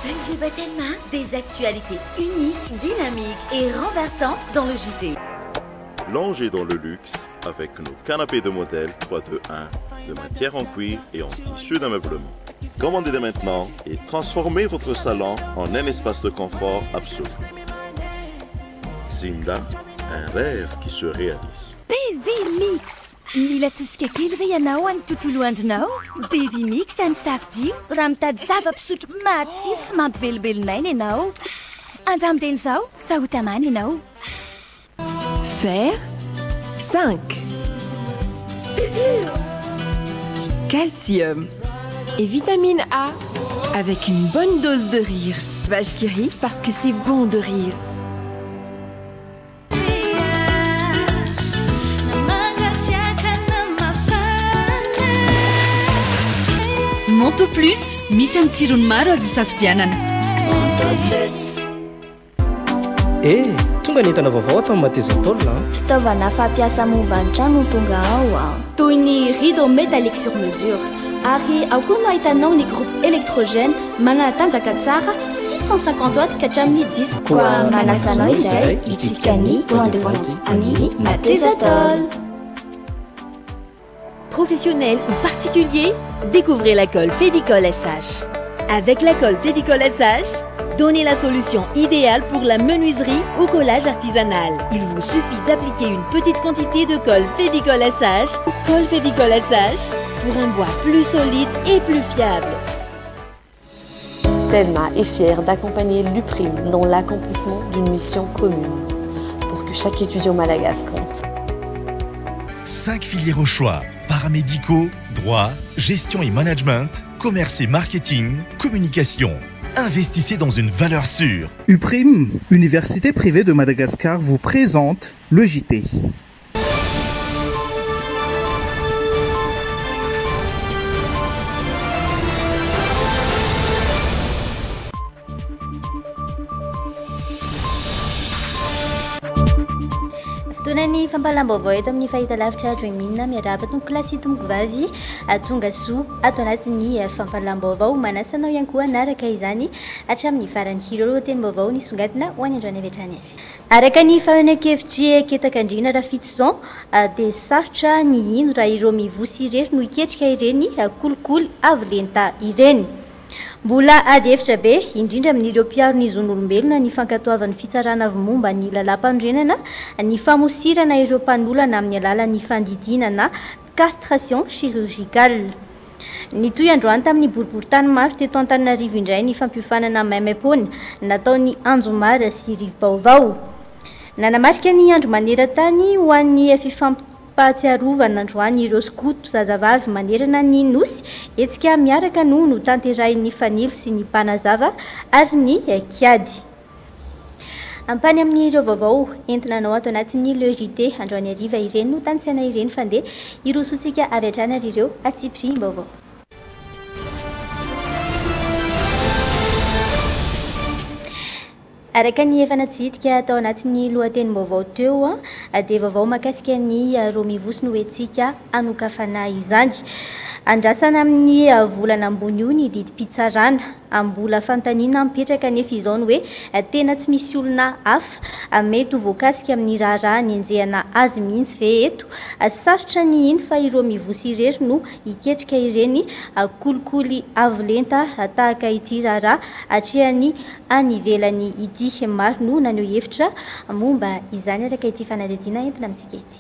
5G Batelma, des actualités uniques, dynamiques et renversantes dans le JT. Plongez dans le luxe avec nos canapés de modèle 321 de matière en cuir et en tissu d'ameublement. Commandez dès maintenant et transformez votre salon en un espace de confort absolu. Zinda, un rêve qui se réalise. BV Mix! Mila tosika kely ve ianao any tontolo andronao? BV Mix any safidio raha mitady zava-pisotro matsiro sy mampibelobelon'aina ianao. Andramo teny izao, fa ho tamana ianao. Fer 5. Calcium et vitamine A avec une bonne dose de rire. Vache qui rit parce que c'est bon de rire. Monto Plus, misy amin'ny tsirony maro azo safidianana. Tonga ny entana vaovao atao Matezatolona. Fitaovana fampiasa momba ny trano no tonga ao. Toy ny rideau métallique sur mesure. Ary ao koa no ahitanao ny groupe électrogène manatanjaka tsara 650 watts ka hatramin'ny 10. Koa manasanao izay hitsifika ny point de vente amin'ny Matezatol. Professionnels ou particuliers, découvrez la colle Fédicol SH. Avec la colle Fédicol SH, donnez la solution idéale pour la menuiserie au collage artisanal. Il vous suffit d'appliquer une petite quantité de colle Fédicol SH. Colle Fédicol SH pour un bois plus solide et plus fiable. Telma est fière d'accompagner l'UPRIM dans l'accomplissement d'une mission commune pour que chaque étudiant malagasy compte. 5 filières au choix. Paramédicaux, droit, gestion et management, commerce et marketing, communication. Investissez dans une valeur sûre. UPRIM, Université privée de Madagascar, vous présente le JT. Ny fampalam-baovao eto amin'ny fahitalavitra Dreamina miarahaba tony klasy tomboky vavy tonga soa ato anatin'ny fampalam-baovao manasanao ihany koa anaraka izany hatramin'ny farany hireo teny-baovao nisongadina ho any androany avy hatrany azy. Araka ny fahonan-kevitry Ketakandrina Rafitson dia sarotra ny ino raha ireo mivosy irery no iketrika ireny kolikoly avo lenta ireny. Mbola ady hevitra be indrindra amin'ireo mpiaro ny zon'olombelona ny fankatoavan'ny fitsarana avy momba ny lalam-pandrenana ny famosirana ireo mpanolana amin'ny alalan'ny fandidinana castration chirurgicale. Ny toy androany tamin'ny boriboritany maro teto Antananarivo indray ny fampiofanana maimaimpony nataon'ny Anjomara sy Rivobaovao. Nanamarika ny andro maneran-tany ho an'ny fahatsiarovana androany ireo skoto zazavavy manerana ny nosy etsika miaraka no tanterahin'ny fanilo sy ny mpanazava ary ny kiady. Ampany amin'ireo vaovao entina anao ato anatin'ny Le JT androany hariva ireny no tanisaina ireny fandeha irosotsika avy hatrany ary ireo atsipry vaovao. Araka ny efa natsidika atao anatin'ny lohateny-baovao teo dia vaovao mahakasika ny roa mivosy no hoentsika hanokafana izany. Andrasana amin'ny volana ambony io ny didim-pitsarana ambola fantaniana mipetraka nefa izao ny hoe tena tsy misy olona hafa mety ho voakasika amin'ny raharaha ny enjehana azy mihitsy ve eto. Sarotra ny iny fa ireo mivosy irery no iketrika ireny kolikoly avo lenta tahaka ity raharaha hatrehany any ivelany ity. Maro no naneho hevitra momba izany araka ity fanadihadiana entina amintsika ity.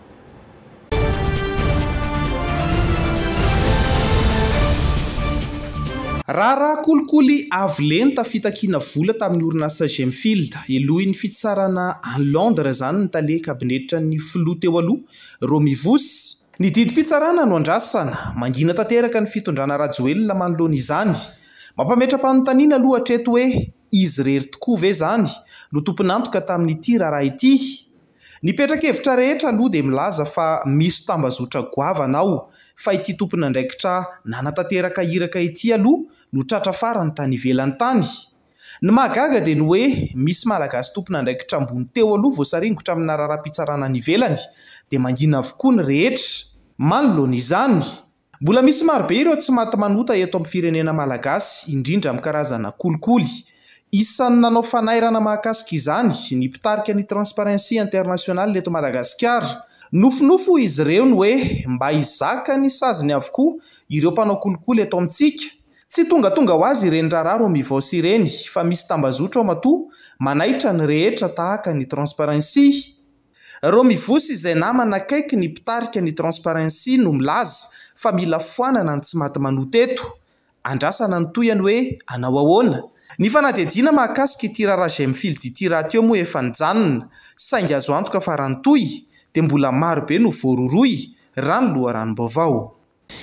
Rara kolikoly avo lenta fitakiana vola tamin'ny orinasa Gemfield elohin'ny fitsarana en Londres zany ny tale kabinetra ny filoha teo aloha roa mivosy. Ny didim-pitsarana no andrasana mangina tanteraka ny fitondrana rajoelina manoloana izany. Mampametra-panontaniana aloha hatreto hoe izy rery tokoa ve zany no tompon'antoka tamin'ity raharaha ity. Nipetraka-hevitra rehetra aloha dia milaza fa misy tambazotra goavana ao fa ity tompona ndraikitra nanatanteraka iraka ity aloha no tratra fara ny tany ivelan'ny tany. Ny mahagaga dia ny hoe misy malagasy tompona ndraikitra ambony teo aloha voasaringotra amin'ny raharaha-pitsarana ny ivelany dia mangina avokoa ny rehetra. Manoloana izany Mbola misy marobe ireo tsy maty manota eto amin'ny firenena malagasy, indrindra amin'ny karazana kolikoly. Isan'ny nanao fanairana mahakasika izany ny mpitarika ny Transparency International eto Madagasikara. Nofinofo izy ireo ny hoe mba hizaka ny saziny avokoa ireo mpanao kolikoly eto amintsika. Tsy tonga ho azy ireny raharaha Romivos ireny, fa misy tambazotra ao matoa manaitra ny rehetra tahaka ny Transparency. Romivos izay namana akaiky ny mpitarika ny Transparency no milaza fa mila foanana ny tsy maty manota eto. Andrasana ny toyany hoe anao ahoana? Ny fanadihadiana mahakasika ity raharaha izay mifidy ity raha teo moa efa nijanona, saingy azo antoka fa raha nitoy dia mbola marobe no voaroroy raha ny loharanom-baovao.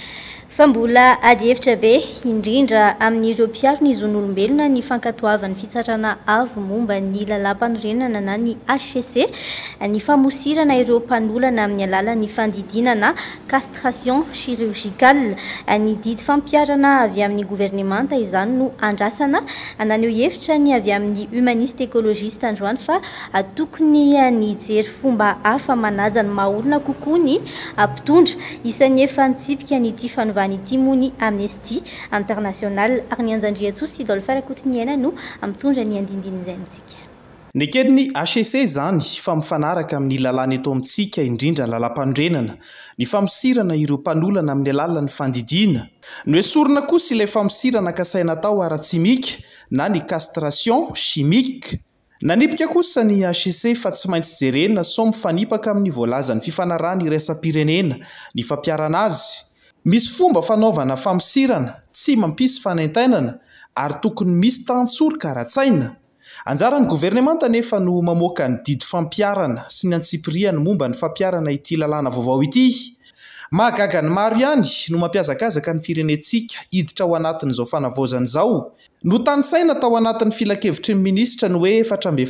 Fa mbola ady hevitra be indrindra amin'ireo mpiaro ny zon'olombelona ny fankatoavan'ny fitsarana avo momba ny lalam-panorenana na ny HCC, ny famosirana ireo mpanolana amin'ny alalan'ny fandidinana castration chirurgicale. Ny didy fampiarana avy amin'ny gouvernemanta izany no andrasana, naneo hevitra ny avy amin'ny humaniste écologiste androany fa tokony ny jery fomba hafa manaja ny mahaolona kokoa ny mpitondra. Isan'ny efa nitsipika ny ity fanovana ity moa ny Amnesty International ary ny Anjandriatsosy Dolphe Rakotiniaina no mitondra ny andindiny izay amintsika. Ny kely ny HCC zany fa mifanaraka amin'ny lalàna eto amintsika indrindra ny lalam-pandrenana, ny famosirana ireo mpanolana amin'ny alalan'ny fandidiana, no esorina kosa ilay famosirana kasaina tao ara-tsimika na ny castration chimique. Nanipika kosa ny HCC fa tsy maintsy jerena sao mifanipaka amin'ny voalazan'ny fifanarahana iraisam-pirenena ny fampiarana azy. Misy fomba fanaovana famosirana tsy mampisy fanaintainana ary tokony misy tantsorika ara-tsaina. Anjaran'ny gouvernemanta nefa no mamoaka ny didy fampiarana sy ny antsipiriany momba ny fampiarana ity lalàna vaovao ity. Mahagaga ny maro ihany no mampiazakazaka ny firenetsika hiditra ao anatin'izao fanavaozana izao. No tanisaina tao anatin'ny filakevitry ny minisitra ny hoe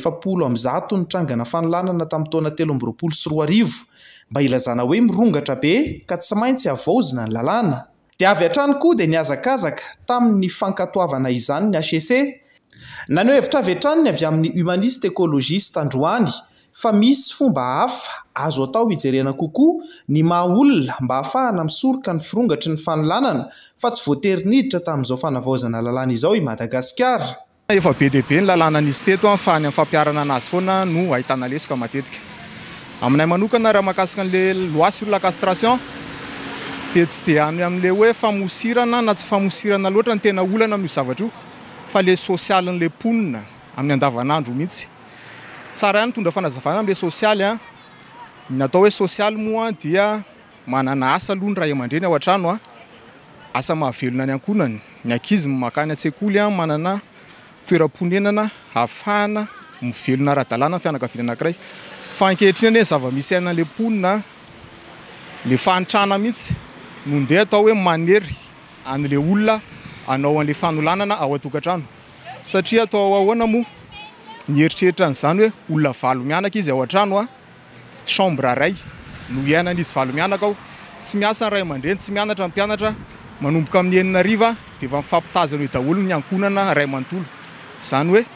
420 ny trangana fanolanana tamin'ny taona 2024 mba ilazana hoe mirongatra be ka tsy maintsy havaozina ny lalàna. Dia avy hatrany koa dia niazakazaka tamin'ny fankatoavana izany ny HCC. Naneo hevitra avy hatrany avy amin'ny humaniste écologiste androany fa misy fomba hafa azo atao hijerena kokoa ny mahaolona mba hahafahana misoroka ny firongatry ny fanolanana fa tsy voatery niditra tamin'izao fanavaozana lalàna izao i Madagasikara. Efa be dia be ny lalàna nisy teto fa any amin'ny fampiarana anazy foana no ahitana lesoka matetika. Aminay manokana raha mahakasika an'ilay loi sur la castration dia tsy dia any amin'ilay hoe famosirana na tsy famosirana loatra ny tena olana amin'io zavatra io, fa le sosialin'ilay mponina amin'ny andavanandro mihitsy. Tsara ihany tondra fanazavana amin'ilay sosialy a. Ny atao hoe sosialy moa dia manana asa aloha ny ray aman-dreny ao an-trano, asa mahavelona ny ankonany. Ny ankizy makany an-tsekoly manana toeram-ponenana ahafahana mivelona ara-dalàna ny fianakaviana anankiray. Fa ankehitriny anie zava-misy ainan'ilay mponina, le fanitrana mihitsy no ndeha atao hoe manery an'ilay olona anao an'ilay fanolanana ao an-tokantrano. Satria atao ahoana moa ny eritreritra an'izany hoe olona valo mianaka izy ao an-trano, chambre ray no iainan'izy valo mianaka ao, tsy miasa ny ray aman-dreny, tsy mianatra ny mpianatra, manomboka amin'ny 9 dia efa mifampitazana hoe daholo ny ankonana ray amanontolo. Izany hoe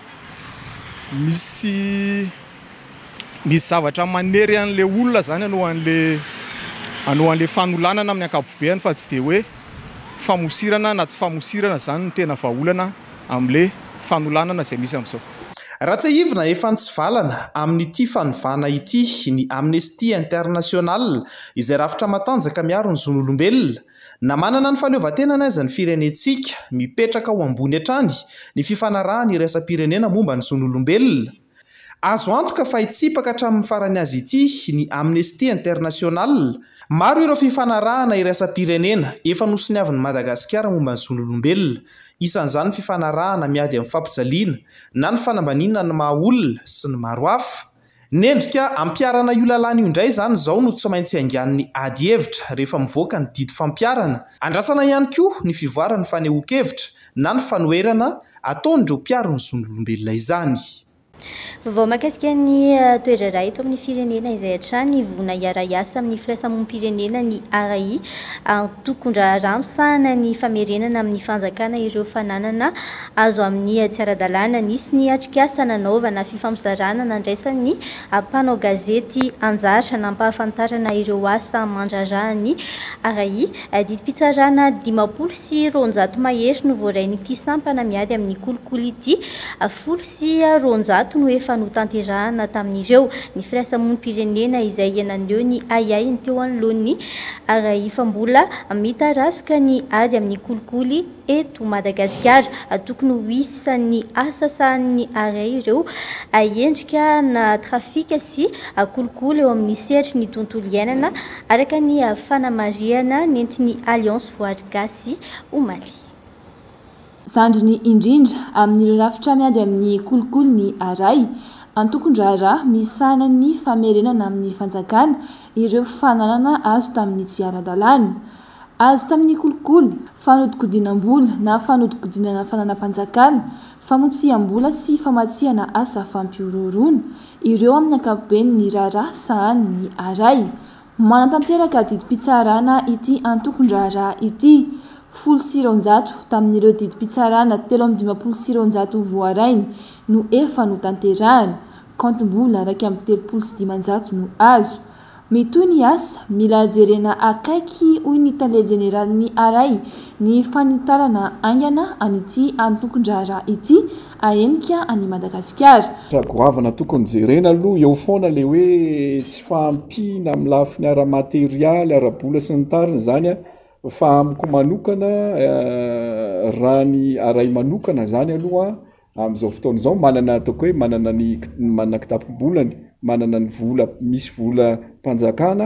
misy zavatra manery an'ilay olona zany anao an'ilay fanolanana amin'ny ankapobeny fa tsy dia hoe famosirana na tsy famosirana zany no tena vahaolana amin'ilay fanolanana izay misy amin'izao. Ratsaivina efa nitsivalana amin'ity fanovana ity ny Amnesty International izay rafitra matanjaka miaro ny zon'olombelona. Na manana ny fahaleovantenana aiza ny firenetsika mipetraka ao ambony hatrany ny fifanarahana iraisam-pirenena momba ny zon'olombelona. Azo antoka fa hitsipaka hatramin'ny farany azy ity ny Amnesty International. Maro ireo fifanarahana iraisam-pirenena efa nosoniavin'ny Madagasikara momba ny zon'olombelona. Isan'izany ny fifanarahana miady amin'ny fampijaliana na ny fanambanina ny mahaolona sy ny maro hafa. Nendrika ampiarana io lalàna io indray zany izao no tsy maintsy haingan'ny ady hevitra rehefa mivoaka ny didy fampiarana. Andrasana ihany koa ny fivoarany fanehoan-kevitra na ny fanoherana ataon'ireo mpiaro ny zon'olombelona izany. Vao mahakasika ny toetra iray eto amin'ny firenena izay hatrany vona iara-iasa amin'ny firaisamonim-pirenena ny RAI tokondra ramosana ny famerenana amin'ny fanjakana ireo fananana azo amin'ny tsy ara-dalàna nisy ny atrikasa nanaovana fifampizarana nandraisany mpanao gazety anjatra nampahafantarana ireo asa mandrarahany RAI didim-pitsarana 500 mahery no voarain'ity sampana miady amin'ny kolikoly ity 100 no efa notanterahana tamin'ireo ny firaisamonim-pirenena izay ianan'eo ny ayay ny teo anoloany RAI fa mbola mitarasoka ny ady amin'ny kolikoly eto Madagasikara tokony ho isan'ny asa sahan'ny RAI ireo endrika na trafika sy kolikoly eo amin'ny sehatry ny tontolo iainana araka ny fanamariana nentiny Alliance Voary Gasy Omaly. Zandriny indrindra amin'ireo rafitra miady amin'ny kolikoly ny RAI antokondrara misana ny famerenana amin'ny fanjakana ireo fananana azo tamin'ny tsy ara-dalàna azo tamin'ny kolikoly fanodikodinam-bola na fanodikodinana fananam-panjakana famotsiam-bola sy famatsiana asa fampiororona ireo amin'ny ankapobeny ny rara sahany ny RAI manatanteraka didim-pitsarana ity antokondrara ity 700 tamin'ireo didim-pitsarana 750 voarainy no efa notanterahana kontim-bola raika amby 300 no azo mitoy ny asa mila jerena akaiky hoy ny tale jeneralin'ny RAI ny fanitarana aingana an'ity antokondrara ity ahenika any Madagasikara. Goavana tokony jerena aloha eo foana le hoe tsy fampina amin'ny lafiny ara-materialy ara-bola sy ny tariny zany fa amiko manokana raha ny RAI manokana zany aloha amin'izao fotoana izao manana ataoko hoe manana kitapo-bolany manana ny vola misy vola mpanjakana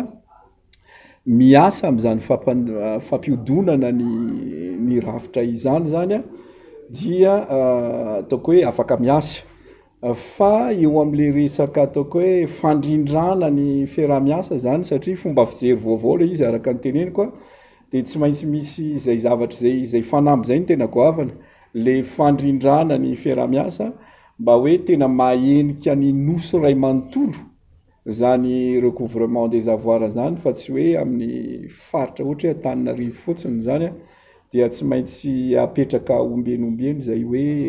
miasa amin'izany fampiodonana ny rafitra izany zany dia ataoko hoe afaka miasa fa eo amin'le resaka ataoko hoe fandrindrana ny fiaraha-miasa zany satria fomba fijery vaovao le izy araka ny teneniko dia tsy maintsy misy izay zavatra izay fanamby izay ny tena goavana le fandrindrana ny fiaraha-miasa mba hoe tena mahenika ny nosy ray manontolo zany recouvrement des avoirs zany fa tsy hoe amin'ny faritra ohatra hoe Antananarivo fotsiny zany dia tsy maintsy apetraka ombenombeny izay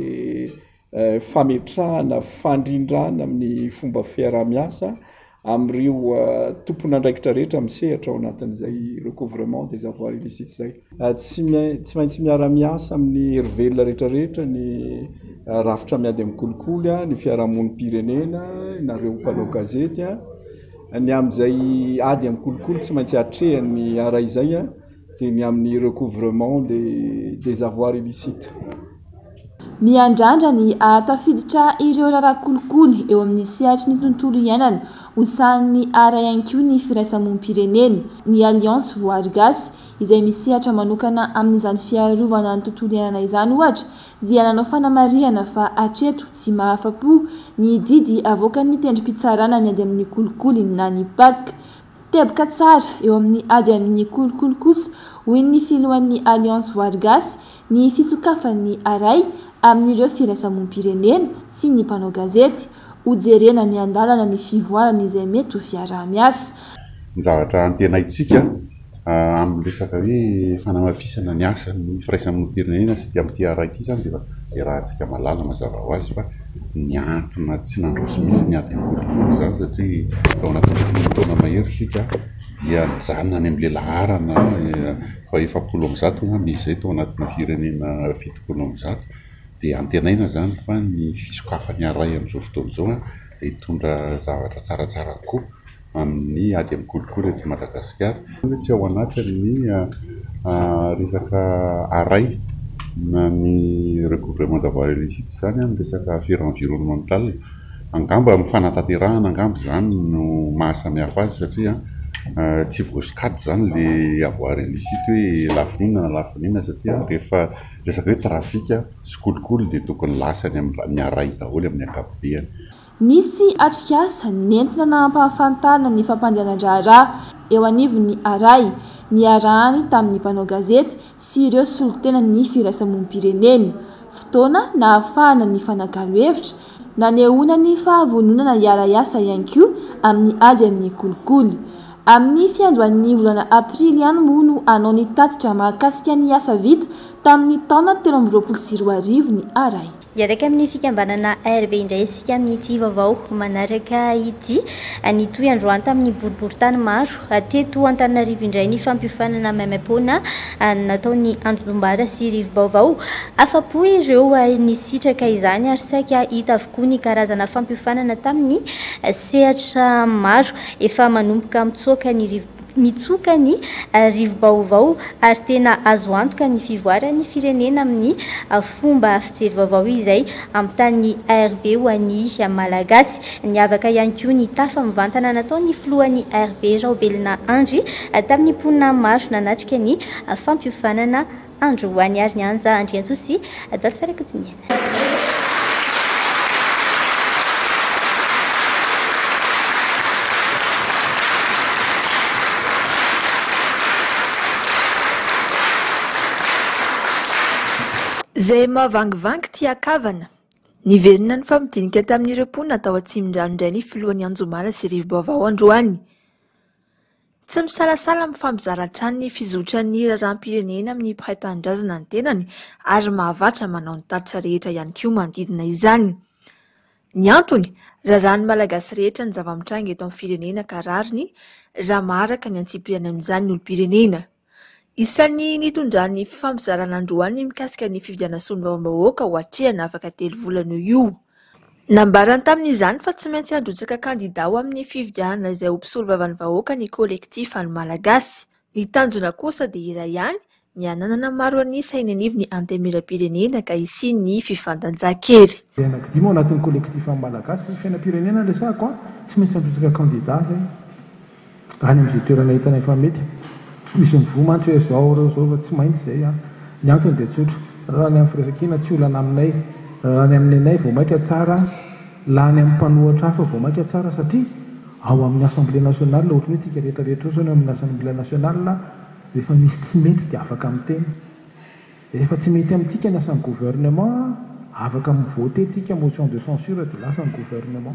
hoe fametrahana fandrindrana amin'ny fomba fiaraha-miasa amin'ireo tompon'andraikitra rehetra misehatra ao anatin'izay recouvrement des avoirs illicites zay. Tsy maintsy miara-miasa amin'ny hery-velona rehetrarehetra ny rafitra miady amin'ny kolikoly ny fiarahamonim-pirenena nareo mpanao gazety ny amin'izay ady amin'ny kolikoly tsy maintsy atrehan'ny RAI zay dia ny amin'ny recouvrement des avoirs illicites. Miandrandra ny atafiditra ireo rara-kolikoly eo amin'ny sehatry ny tontolo iainana hosan'ny RAI ihany ny firaisamonim-pirenena ny Alliance Voary Gasy izay misehatra manokana amin'izany fiarovana ny tontolo iainana izany ohatra dia nanao fanamariana fa atreto tsy mahafa-po ny didy avoakan'ny tendrim-pitsarana miady amin'ny kolikoly na ny PAC teboka tsara eo amin'ny ady amin'ny kolikoly kosa hoy ny filohan'ny Alliance Voary Gasy ny fisokafan'ny RAI amin'ireo firaisamonim-pirenena sy ny mpanao gazety hojerena miandalana ny fivoarana izay mety ho fiaraha-miasa. Ny zavatra antenaitsika amin'ny resaka hoe fanamafisana ny asan'ny firaisamonim-pirenena sy dia amin'ity RAI ity zany dia rahantsika malala mazava ho azy fa ny antony tsy nandroso mihitsy ny ady amin'ny kolikoly zany satria tao anatin'ny 10 taona mahery sika dia nijanona any amin'ny laharana fa 700 misy izay tao anatin'ny firenena 700 dia antenaina zany fa ny fisokafan'ny RAI amin'izao fotoana izao dia hitondra zavatra tsaratsara koa amin'ny ady amin'ny kolikoly eto Madagasikara. Tsy ao anatin'ny resaka RAI na ny recouvrement d'avoirs illicites zany amin'ny resaka affaires environnementales angamba amin'ny fanatanterahana angamba zany no mahasamihafa azy satria tsy voasokajy zany le avoir illicite hoe lafinina satria rehefa resaka hoe trafika sy kolikoly dia tokony lasany amin'ny RAI daholo amin'ny ankapobeny. Nisy atrikasa nentina nampahafantarana ny fampandehanan-draharaha eo anivon'ny RAI ny arahany tamin'ny mpanao gazety sy ireo solotena ny firaisamonim-pirenena fotoana na ahafahana ny fanakalo hevitra nanehonany fahavononana iara-iasa ihany koa amin'ny ady amin'ny kolikoly. Amin'ny fiandohan'ny volana aprily ihany moa no anao ny tatitra mahakasika ny asa vita tamin'ny taona 2024 ny aray. Iaraka amin'ny fikambanana ARB indray isika amin'ity vaovao manaraka ity nitoy androany tamin'ny boriboritany maro teto Antananarivo indray ny fampiofanana maimaimpona nataon'ny Andombara sy Rivo-Baovao. Afapo ireo nisitraka izany ary saika hita avokoa ny karazana fampiofanana tamin'ny sehatra maro efa manomboka mitsoka ny Rivo-Baovao ary tena azo antoka ny fivoaran'ny firenena amin'ny fomba fijery vaovao izay amin'ny tany ARB ho an'ny malagasy. Niavaka ihany koa ny tafa mivantana nataon'ny filohan'ny ARB Raobelina Andry tamin'ny mponina maro nanatrika ny fampiofanana androany ary ny anja Andriantsosy Adolphe Rakotiniana. Zay mahavangivangy tia kavana niverina ny famodinika tamin'ireo mponina atao Atsimondrano indray ny filohan'ny Anjomara sy Rivo-Baovao androany. Tsy misalasala amin'ny fampizaratra ny fizotran'ny raharaham-pirenena amin'ny mpiray tanindrazana ny tenany ary mahavatra manao ny tatitra rehetra ihany koa manodidina izany. Ny antony, raharahany malagasy rehetra ny zava-mitranga eto amin'ny firenena ka rariny raha maharaka ny antsipirany amin'izany ny olo-pirenena. Isan'ny nitondran'ny fampizarana androany mikasika ny fividiana sonom-bavam-bahoaka ho hatrehana afaka 3 volana io. Nambarany tamin'izany fa tsy maintsy handrotsaka kandida ho amin'ny fividiana izay ho mpisolo vavan'ny vahoaka ny kolektifa ny malagasy. Ny tanjona kosa dia iray ihany ny ananana maro anisa eny anivony antemeram-pirenena ka isi ny fifandanjakery. Anankidimy ao anatin'ny kolektifa malagasy ny fiainam-pirenena resako tsy maintsy handrotsaka kandida zay any amin'izay toerana hitana efa mety. Misy mivomantsy hoe zao reo zao fa tsy maintsy zay ny antony dia tsotro raha ny amin'ny firesakina tsy olana aminay ny amin'ny anay vao maika tsara laha ny amin'ny mpanohatra hafa vao maika tsara satria ao amin'ny assemblée nationale ohatra hoe tsika rehetrarehetra oso ny amin'ny assemblée nationale rehefa misy tsy mety dia afaka miteny rehefa tsy mety amintsika ny asan'ny gouvernement afaka mivote tsika motion de censure dia lasa ny gouvernement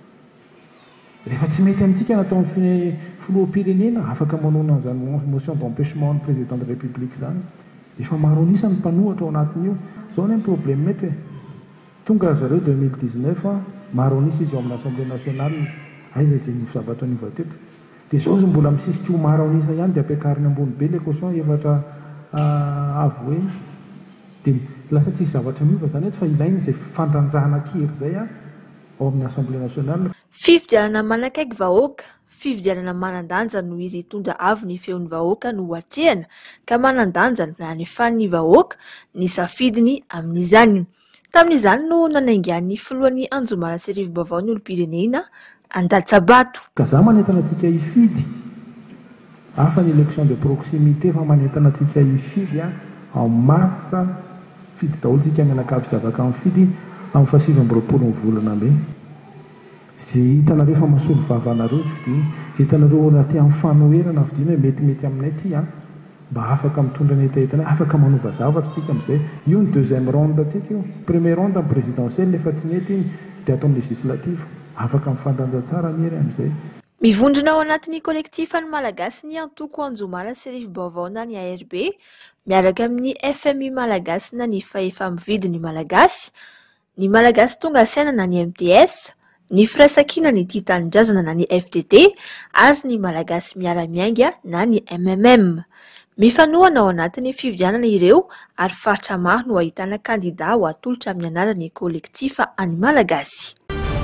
rehefa tsy mety amintsika nataon'ny filoham-pirenena afaka manona an'izany motion d'empêchement ny président de république zany efa maro anisa ny mpanohatra ao anatin'io zao ny problème mety tonga zareo 2019 maro anisa izy ao amin'ny assemblée nationale aiza izay ny zavatra ny vateto dia zao izy mbola misisika ho maro anisa ihany dia ampiakariny ambony be le caution efatra avoué dia lasa tsisy zavatra miova zany eto fa ilainy izay fandanjahana kery zay ao amin'ny assemblée nationale. Fividianana manakaiky vahoaka, fividianana manandanja no izy hitondra avy ny feon'ny vahoaka no hatrehana ka manandanja ny hanefan'ny vahoaka ny safidiny amin'izany. Tamin'izany no nanaingan'ny filohan'ny Anjomara sy Rivo-Baovao ny olo-pirenena Andatsabato. Ka za manentana antsika hifidy hafa ny élection de proximité fa manentana antsika hifidy en masse fidy daholo tsika mianakavy sy afaka mifidy amin'ny 7 volana be. Zay hitanareo fa mahasolo vavanareo fidiny, zay hitanareo anaty amin'ny fanoherana fidiny hoe metimety aminay ty mba afaka mitondra ny etaetana afaka manova zavatra tsika amin'izay. Io ny deuxième ronde tsika io. Première ronde amin'ny présidentielle efa tsy mety iny dia atao législative afaka mifandanja tsara miery amin'izay. Mivondrona ao anatin'ny kolektifa ny malagasy ny antoko Anjomara sy Rivo-Baovao na ny ARB miaraka amin'ny FMI malagasy na ny fahefa mividiny malagasy, ny malagasy tonga saina na ny MTS, ny firaisankina ny tia tanindrazana na ny FDT ary ny malagasy miara-miainga na ny MMM. Mifanohana ao anatin'ny fividianana ireo ary faritra maro no ahitana kandida ho atolotra amin'ny anaran'ny kolektifa any malagasy.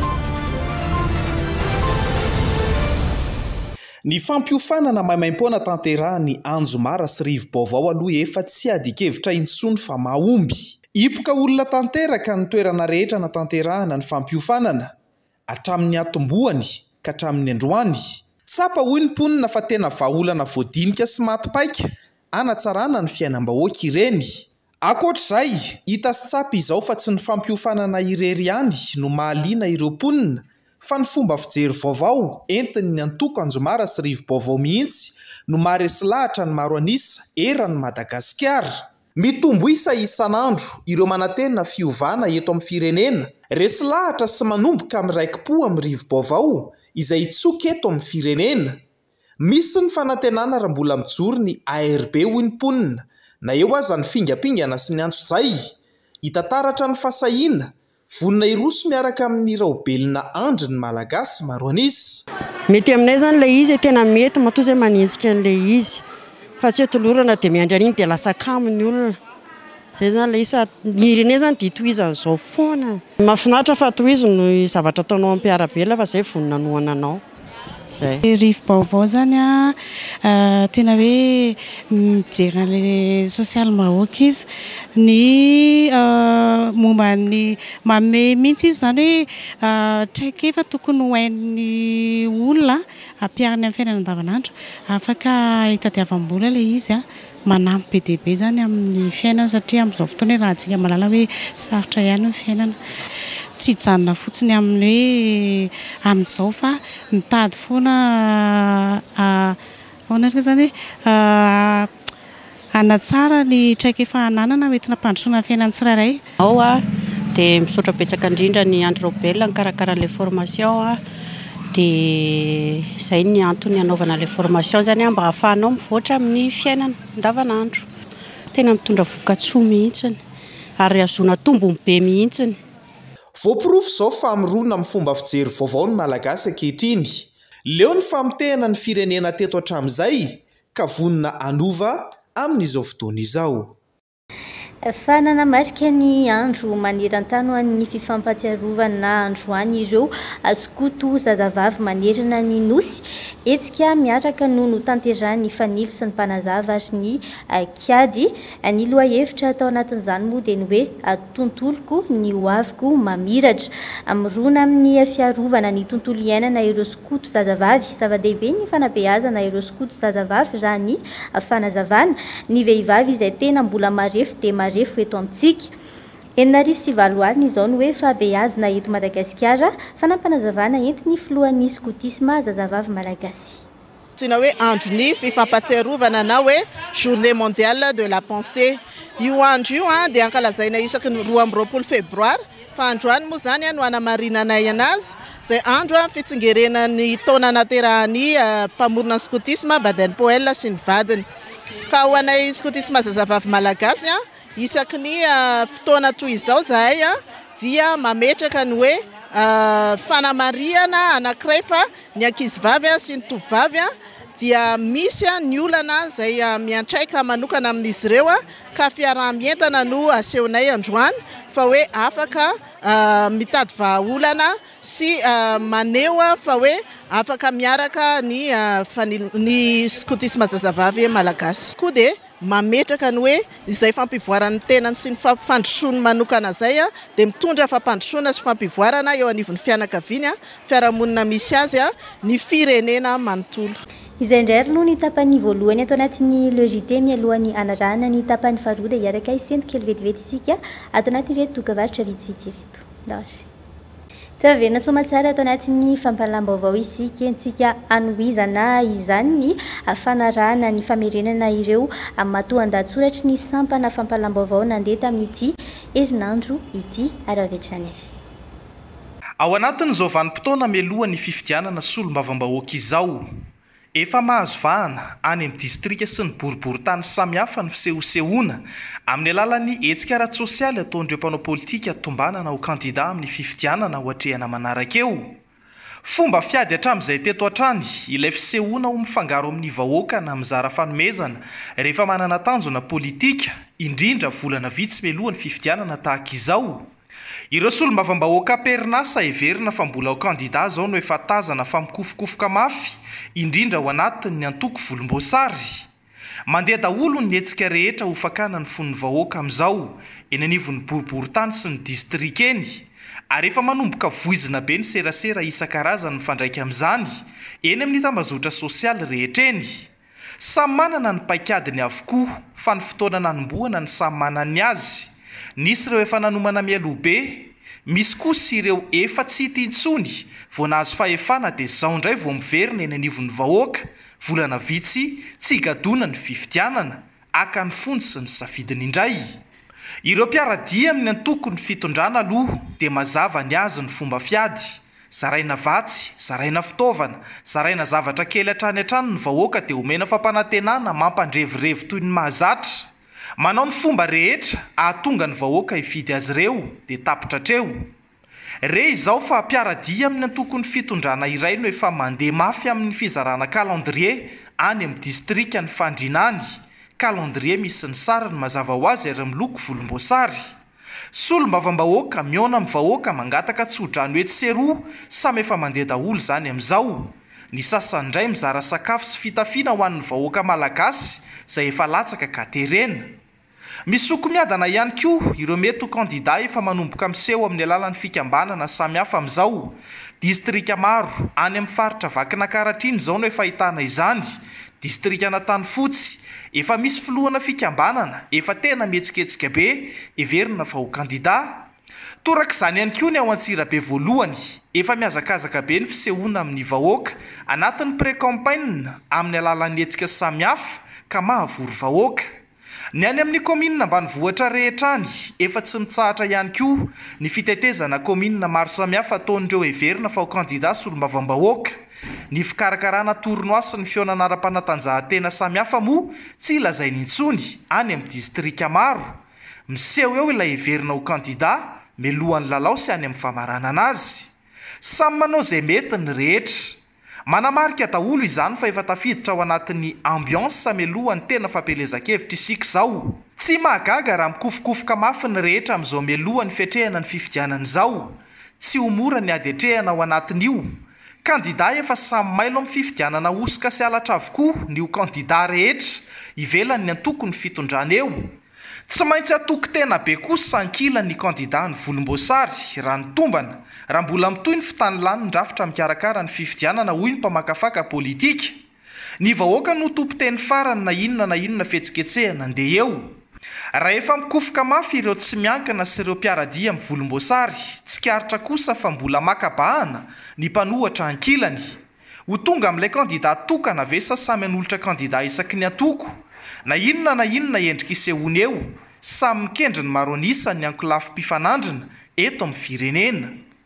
Ny fampiofanana maimaim-poana tanterahany Anjomara sy Rivo-Baovao aloha efa tsy adikevitra intsony fa mahomby. Hipoka olona tanteraka ny toerana rehetra na tanterahana ny fampiofanana hatramin'ny atomboany ka hatramin'ny androany. Tsapa hoy ny mponina fa tena vahaolana voadinika sy maty-paika anatsarana ny fiainam-bahoaka ireny. Ankoatr'izay, hita sy tsapa izao fa tsy ny fampiofanana irery ihany no mahaliana ireo mponina fa ny fomba fijery vaovao entiny ny antoko Anjomara sy Rivo-Baovao mihitsy no maharesy lahatra ny maro anisa eran'ny Madagasikara. mitombo isa isan'andro ireo manantena fiovana eto amin'ny firenena, resy lahatra sy manomboka amin'ny raiki-po amin'ny rivo-baovao izay itsoka eto amin'ny firenena. Misy ny fanantenana raha mbola mijoro ny ARB hoy ny mponina, na eo aza ny fingapingana sy ny antso-jay. Hitataratra ny fasahiana, vonina iroso miaraka amin'ny raobelina andry ny malagasy maro anisy. Mety aminay zany ilay izy tena mety matoa izay manintsika an'ilay izy. Fa tsy tolorana dia miandry an'iny dia lasa kamo ny olona. Zay zany ilay isa mirenay zany dia tohizan'izao foana. Mahafinaritra fa tohiziny no zavatra ataonao am-piarabela fa zay vonina noana anao. Rivo-baovao zany tena hoe mijery an'ilay sosialy mahoaka izy ny momba ny manome mihitsy izy zany hoe traika efa tokony hohain'ny olona ampiariny amin'ny fiainana andavanandro, afaka hitadiavam-bola ilay izy manampy be dia be zany amin'ny fiainana satria amin'izao fotoana raha antsika malala hoe sarotra ihany ny fiainana. Tsy hijanona fotsiny amin'ny hoe amin'izao fa mitady foana onarika zany hoe anatsara ny traika efa ananana hoentina hampandrosoana ny fiainan'ny tsirairay. Ao dia misaotra betsaka indrindra ny Andry Robel mikarakara an'ilay formation dia izay ny antony anaovana ilay formation zany mba hahafahanao mivoatra amin'ny fiainana andavanandro. Tena mitondra voka-tsoa mihitsiny ary ahazoana tombony be mihitsiny. Voapirofo izao famirona amin'ny fomba fijery vaovao ny malagasy ankehitriny. Leo ny famitehana ny firenena teto hatramin'izay ka vonina anova amin'izao fotoana izao. Fa nanamarika ny andro maneran-tany ho an'ny fifampatsiarovana na androany ireo skoto zazavavy manerana ny nosy. Etsika miaraka no notanterahany fanilo sy ny mpanazava ary ny kiady. Ny lohahevitra atao anatin'izany moa dia ny hoe tontoloko ny hoaviko mamiratra. Mirona amin'ny fiarovana ny tontolo iainana ireo skoto zazavavy. Zava-dehibe ny fanabeazana ireo skoto zazavavy raha ny fanazavana. Ny vehivavy izay tena mbola marefo dia marefo eto amintsika. 2024 alina izao no hoe fahabeazana eto Madagasikara fanampanazavana entiny filohan'ny skotisma zazavavy malagasy. Tsina hoe andron'ny fifampatsiarovana na hoe journée mondiale de la pensée. Io andro io dia ankalazaina isaky ny 12 febroary. Fa androany moa zany no anamarinanay anazy izay andro fitsingerenan'ny taona naterahan'ny mpamorona skotisma Baden Powell sy ny vadiny. Ka ho anay skotisma zazavavy malagasy isaky ny fotoana toy izao zahay dia mametraka ny hoe fanamariana anankiray fa ny ankizivavy sy ny tovovavy dia misy ny olana izay miantraika manokana amin'izy ireo ka fiarahamientana no asehonay androany fa hoe afaka mitady vahaolana sy maneho fa hoe afaka miaraka ny skotisma zazavavy malagasy. Koa dia mametraka ny hoe izay fampivoarany tenany sy ny fampifandrosoany manokana zay dia mitondra fampandrosoana sy fampivoarana eo anivon'ny fianakaviana fiarahamonina misy azy ny firenena manontolo. Izay indray no ny tapany voalohany ato anatin'ny logité mialohan'ny anarahana ny tapany faharoa dia iaraka isentiko kely vetivety isika ato anatin'ireto dokavarotra vitsivitsy ireto. Daosy. Taverina somatsara ato anatin'ny fampalam-baovao isika entsika anohizana izany ny fanarahana ny famerenana ireo matoan-dahatsoratra ny sampana fampalam-baovao nandeha tamin'ity herinandro ity aravetrany ary. Ao anatin'izao vanim-potoana mialohan'ny fifidianana solombavam-bahoaka izao, efa mahazo vahana any amin'ny distrika sy ny boriboritany samihafa ny fisehosehoana amin'ny alalan'ny hetsika ara-tsosialy ataon'ireo mpanao politika tombanana ho kandida amin'ny fifidianana ho hatrehana manaraka eo. Fomba fiady hatramin'izay teto hatrany ilay fisehoana ho mifangaro amin'ny vahoaka na mizara fanomezana rehefa manana tanjona politika indrindra volana vitsy mialohan'ny fifidianana tahaka izao. Ireo solombavam-bahoaka perinasa everina fa mbola ho kandida zao no efa tazana fa mikofokofoka mafy indrindra ho anatin'ny antoko volomboasary. Mandeha daholo ny hetsika rehetra ho fakana ny fon'ny vahoaka amin'izao eny anivon'ny boriboritany sy ny distrika eny ary efa manomboka voizina be ny serasera isan-karazany mifandraika amin'izany eny amin'ny tambazotra sosialy rehetra eny. Samy manana ny paikadiny avokoa fa ny fotoana nanombohana ny samy manany azy. Nisy ireo efa nanomana mialoha be, misy kosa ireo efa tsy hita intsony vao nahazo fahefana dia izao indray vao miverina eny anivon'ny vahoaka volana vitsy tsy gadona ny fifidianana aka ny fony sy ny safidiny indray. Ireo mpiaradia amin'ny antoko ny fitondrana aloha dia mazava ny azy ny fomba fiady, zaraina vatsy, zaraina fitaovana, zaraina zavatra kely hatrany hatrany ny vahoaka dia omena fampanantenana mampandrevirevi toy ny mahazatra. Manao ny fomba rehetra ahatonga ny vahoaka hifidy azy ireo dia tapitra treo. Re izao fa mpiaradia amin'ny antoko ny fitondrana iray no efa mandeha mafy amin'ny fizarana calendrier any amin'ny distrika ny Fandrinany. Calendrier misy ny sariny mazava ho azy ary miloko volomboasary. Solombavam-bahoaka miona amin'ny vahoaka mangataka tsodrano etsy seroa samy efa mandeha daholo zany amin'izao. Ny sasany indray mizara sakafo sy fitafiana ho an'ny vahoaka malagasy izay efa latsaka ka terena. Misoko miadana ihany koa ireo mety ho kandida efa manomboka miseho amin'ny alalan'ny fikambanana samihafa amin'izao. Distrika maro any amin'ny faritra Vakinankaratra izao no efa ahitana izany. Distrika Anantanifotsy efa misy filohana fikambanana efa tena mihetsiketsika be everina fa ho kandida. Torak'izany ihany koa ny ao Antsirabe voalohany efa miazakazaka be ny fisehoana amin'ny vahoaka anatin'ny pré-campagne amin'ny alalan'ny hetsika samihafa ka mahavory vahoaka. Ny any amin'ny kominina ambanivohitra rehetra any efa tsy mitsahatra ihany koa ny fitetezana kominina maro samihafa ataon'ireo everina fa ho kandida solombavam-bahoaka. Ny fikarakarana tournois sy ny fionana ara-panatanjahantena samihafa moa tsy ilazainy intsony any amin'ny distrika maro. Miseho eo ilay everina ho kandida melohan'ny lalao sy any amin'ny famarana anazy. Samy manao izay mety ny rehetra. Manamarika daholo izany fa efa tafiditra ao anatin'ny ambiance melohan'ny tena fampelezan-kevitra isika izao. Tsy mahagaga raha mikofokofoka mafy ny rehetra amin'izao melohan'ny fiatrehana ny fifidianana izao. Tsy ho mora ny adetrehana ao anatin'io. Kandida efa samy mailo amin'ny fifidianana osika sy halatra avokoa ny ho kandida rehetra ivelan'ny antoko ny fitondrana eo. Tsy maintsy atoko tena be kosa sankila ny kandida ny volomboasary raha ny tombana raha mbola mitoy ny fitanilany ny rafitra mikarakara ny fifidianana hoy ny mpamakafaka politika. Ny vahoaka no tompo-teny farany na inona fihetsiketsehana andeha eo. Raha efa mikofoka mafy ireo tsy miankina sy ireo mpiaradia amin'ny volomboasary, tsy karitra kosa fa mbola makabahana ny mpanohatra ankilany. Ho tonga amin'ilay kandida tokana ve sa samy an'olotra kandida isaky ny atoko? Na inona endrika isehoany eo, samy mikendry ny maronisa ny ankolafim-pifanandrina eto amin'ny firenena.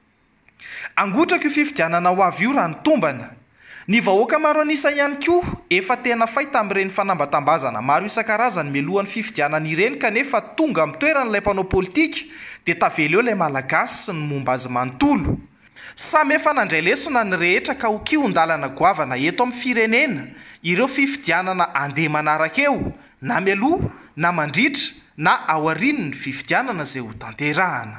Angotraka io fifidianana ho avy io raha ny tombana. Ny vahoaka maro anisa ihany koa efa tena fahita amin'ireny fanambatambazana maro isan-karazany melohan'ny fifidianana ireny kanefa tonga amin'ny toeran'ilay mpanao politika dia tavela eo ilay malagasy sy ny momba azy manontolo. Samy efa nandray lesona ny rehetra ka ho kion-dalana goavana eto amin'ny firenena ireo fifidianana andeha manaraka eo na mialoha na mandritra na ao aorian'ny fifidianana izay ho tanterahana.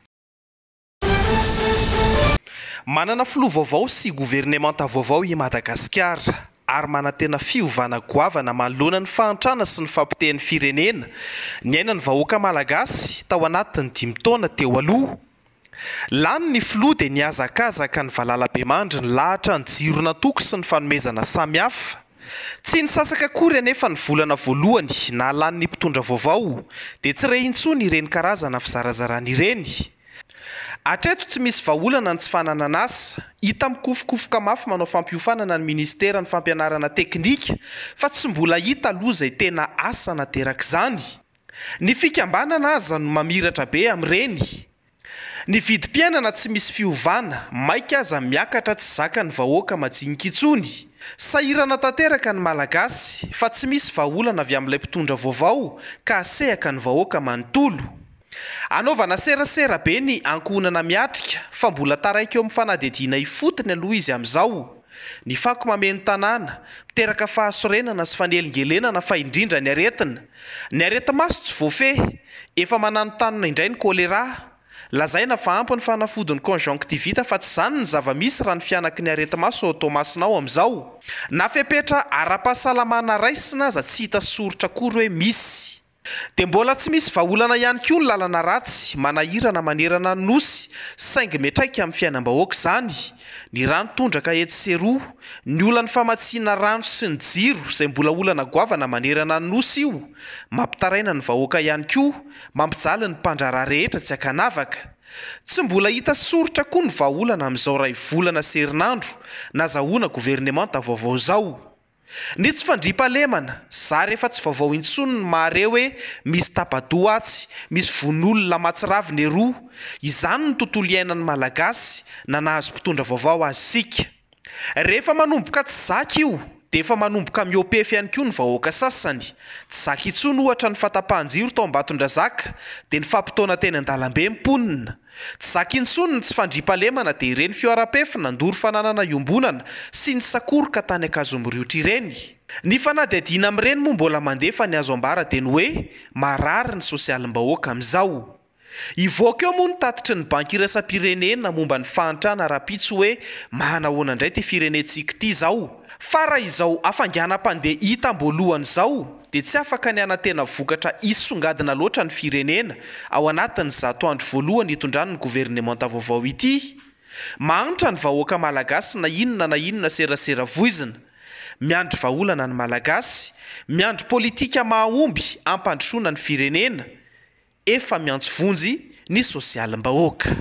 Manana filoha vaovao sy gouvernemanta vaovao i Madagasikara ary manantena fiovana goavana manoloana ny fahantrana sy ny fampitehan'ny firenena. Ny ainan'ny vahoaka malagasy tao anatin'ny 5 taona teo aloha. Lany ny filoha dia niazakazaka ny Valalabe mandry ny lahatra ny jirona toko sy ny fanomezana samihafa. Tsy ny sasaka akory anefa ny volana voalohany na lan'ny mpitondra vaovao dia tsy ray intsony ireny karazana fizarazarana ireny. Atreto tsy misy vahaolana ny tsy fanananasa, hita mikofokofoka mafy manao fampiofanana ny ministera ny fampianarana teknika fa tsy mbola hita aloha izay tena asa nateraka izany. Ny fikambanana aza no mamiratra be amin'ireny. Ny vidim-piainana tsy misy fiovana, maika aza miakatra tsy zaka ny vahoaka majinika intsony. Sahirana tanteraka ny malagasy fa tsy misy vahaolana avy amin'ilay mpitondra vaovao ka asehaka ny vahoaka manontolo. Anaovana serasera be ny ankohonana miatrika fa mbola taraiky eo amin'ny fanadihadiana ifotony aloha izy amin'izao. Ny fako mameno tanàna, miteraka fahasorenana sy fanelingelenana fa indrindra ny aretina. Ny areti-maso tsy voafehy, efa mananotanona indray ny kolera. Lazaina fa ampy ny fanafodiny conjonctivite fa tsy izany ny zava-misy raha ny fianaky ny areti-maso ao Tomasinao amin'izao. Na fepetra ara-pahasalamana raisina aza tsy hita soritra akory hoe misy. Dia mbola tsy misy vahaolana ihany koa ny lalana ratsy manahirana manerana ny nosy saingy metraika amin'ny fiainam-bahoaka izany. Ny rano tondraka etsy seroa, ny olana famatsiana rano sy ny jiro izay mbola olana goavana manerana ny nosy io, mampitaraina ny vahoaka ihany koa, mampijaly ny mpandraraha rehetra tsy akanavaka. Tsy mbola hita soritra koa ny vahaolana amin'izao ray volana serinandro nazahoana gouvernemanta vaovao izao. ny tsy fandriampahalemana za rehefa tsy vaovao intsony ny mahare hoe misy tapadoatsy misy von'olona matsiraviny roa izany ny tontolo iainan'ny malagasy na nahazo mpitondra vaovao azy sika rehefa manomboka tsy zaka io dia efa manomboka miopefy ihany koa ny vahoaka sasany tsy zaka intsony ohatra ny fatapahan-jiro tao Ambatondrazaka dia ny fampitoana teny an-dalambe mponina tsy zaka intsony ny tsy fandriampahalemana dia ireny fioram-pefina ndory fananana iombonana sy ny sakoroka tany Akazomoriotra ireny ny fanadihadiana amin'ireny moa mbola mandefa ny azo ambara dia ny hoe marary ny sosialim-bahoaka amin'izao ivoaka eo moa ny tatitry ny banky iraisam-pirenena momba ny fahantrana rapitso hoe mahanahoana indray ty firenentsika ity izao fa raha izao afanganam-pandeha hita amboalohany izao dia tsy afaka ny anantena vokatra isongadina loatra ny firenena ao anatin'ny 100 andro voalohany hitondrany ny governemanta vaovao ity magnitra ny vahoaka malagasy na inona serasera voizina miandry vahaolana ny malagasy miandry politika mahomby ampandrosoana ny firenena efa miantso vonjy ny sosialim-bahoaka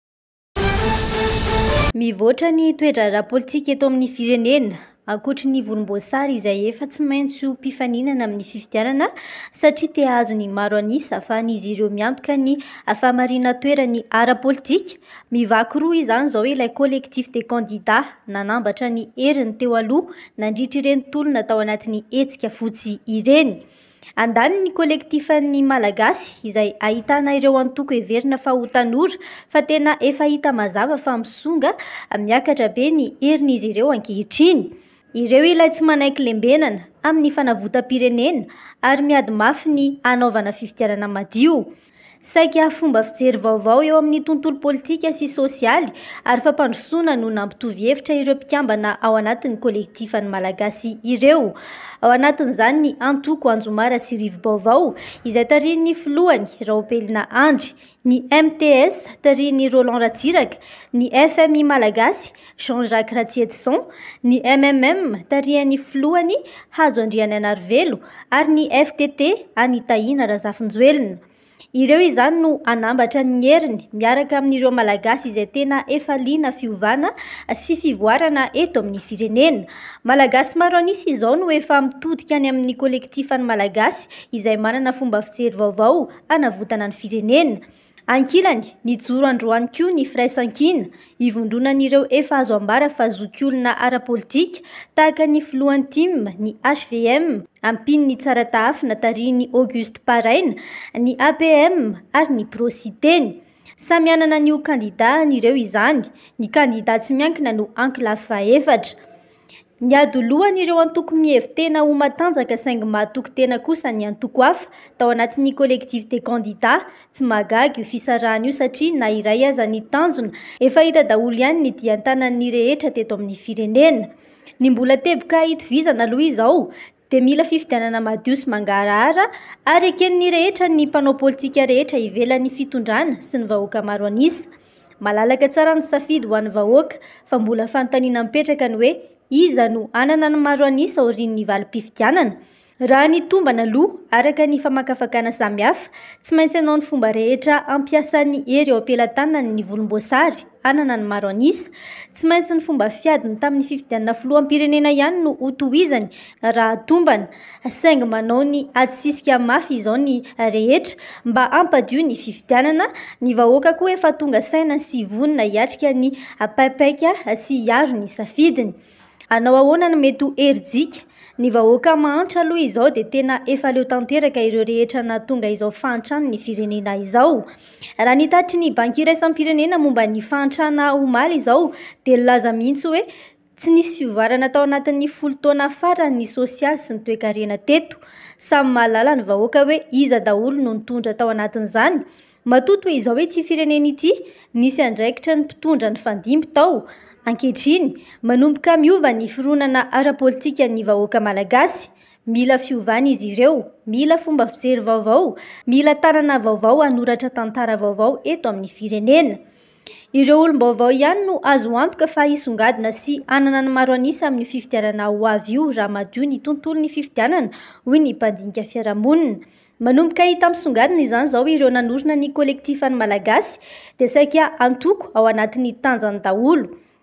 mivoatra ny toedrara politika eto amin'ny firenena ankoatra ny volomboasary izay efa tsy maintsy mpifaninana amin'ny fifidianana satria te azo ny maro anisa ahafahan'izy ireo miantoka ny afamarina toerany ara-politika mivaky roa izany izao ilay collectif des candidats nanambatra ny heriny teo aloha nandritra ireny tolona tao anatin'ny hetsika fotsy ireny andany ny kolektifan'ny malagasy izay ahitana ireo antoko heverina fa ho tanora fa tena efa hita mazava fa misonga miakatra be ny herin'izy ireo ankehitriny ireo ilay tsy manaiky lembenana amin'ny fanavotam-pirenena ary miady mafy ny anaovana fifidianana madio saika fomba fijery vaovao eo amin'ny tontolo politika sy sosialy ary fampandrosoana no nampitovy hevitra ireo mpikambana ao anatin'ny kolektifan'ny malagasy ireo ao anatin'izany ny antoko Anjomara sy Rivo-baovao izay tarihin'ny filohany Raopelina Andry ny MTS tarihin'ny Roland Ratsiraka ny FMI malagasy Jean-Jacques Ratsietson ny MMM tarihin'ny filohany Hajo Andriananarivelo ary ny FTT Anita Ina Razafinjoelina ireo izany no anambatra ny heriny miaraka amin'ireo malagasy izay tena efa liana fiovana sy fivoarana eto amin'ny firenena malagasy maro anisa izao no efa mitodika any amin'ny kolektifan'ny malagasy izay manana fomba fijery vaovao anavotana ny firenena ankilany nijoro androany koa ny firaisankina ivondronan'ireo efa azo ambara fa zokiolona ara-politika tahaka ny filohan'ny tim ny HVM ampiny ny tsara tahafina tarihiny Auguste Paraina ny APM ary ny Prositeny samy anana ny kandidat ireo izany ny kandidat tsy miankina no ankilafa efatra ny adolohany ireo antoko mihevy tena ho matanjaka saingy mahatoky tena kosa ny antoko hafa tao anatin'ny collectif des candidats tsy mahagagy io fisarahana io satria na iray aza ny tanjona efa hita daholo ihany ny diantanan'ny rehetra teto amin'ny firenena ny mbola teboka hitovizana aloha izao dia mila fifidianana madio sy mangarahara ary eken'ny rehetra ny mpanao politika rehetra ivelan'ny fitondrana sy ny vahoaka maro anisa malalaka tsara ny safidy ho an'ny vahoaka fa mbola fanontaniana mipetraka ny hoe iza no anana ny maro anisa orin'ny valim-pifidianana raha ny tombana aloha araka ny famakafakana samihafa tsy maintsy anao ny fomba rehetra ampiasan'ny hery eo ampelantanany ny volomboasary anana ny maro anisa tsy maintsy ny fomba fiadiny tamin'ny fifidianana filoham-pirenena ihany no hotohizany raha tombana saingy manao ny atsisika mafy izao ny rehetra mba ampadio ny fifidianana ny vahoaka koa efa tonga saina sy vonina hiatrika ny paipaika sy hiaro ny safidiny anao ahoana no mety ho herijika ny vahoaka mahantra aloha izao dia tena efa leo tanteraka ireo rehetra na tonga izao fahantrano ny firenena izao raha nitatry ny banky iraisam-pirenena momba ny fahantrana omaly izao dia laza mihitsy hoe tsy nisy fiovarana tao anatin'ny 10 taona farany ny sosialy sy ny toe-karena teto samy mahalala ny vahoaka hoe iza daholo no nitondra tao anatin'izany matoto izao hoe ty firenena ity nisy andraikitra ny mpitondra ny fandimby tao ankehitriny manomboka miova ny fironana ara-politika ny vahoaka malagasy mila fiovana izy ireo mila fomba fijery vaovao mila tanana vaovao anoratra tantara vaovao eto amin'ny firenena ireo olom-baovao ihany no azo antoka fa hisongadina sy anana ny maro anisa amin'ny fifidianana ho avy io raha madio ny tontolo ny fifidianana hoy ny mpandinika fiarahamonina manomboka hita misongadina izany izao ireo nanorina ny kolektifan'ny malagasy dia saika antoko ao anatin'ny tanjany daholo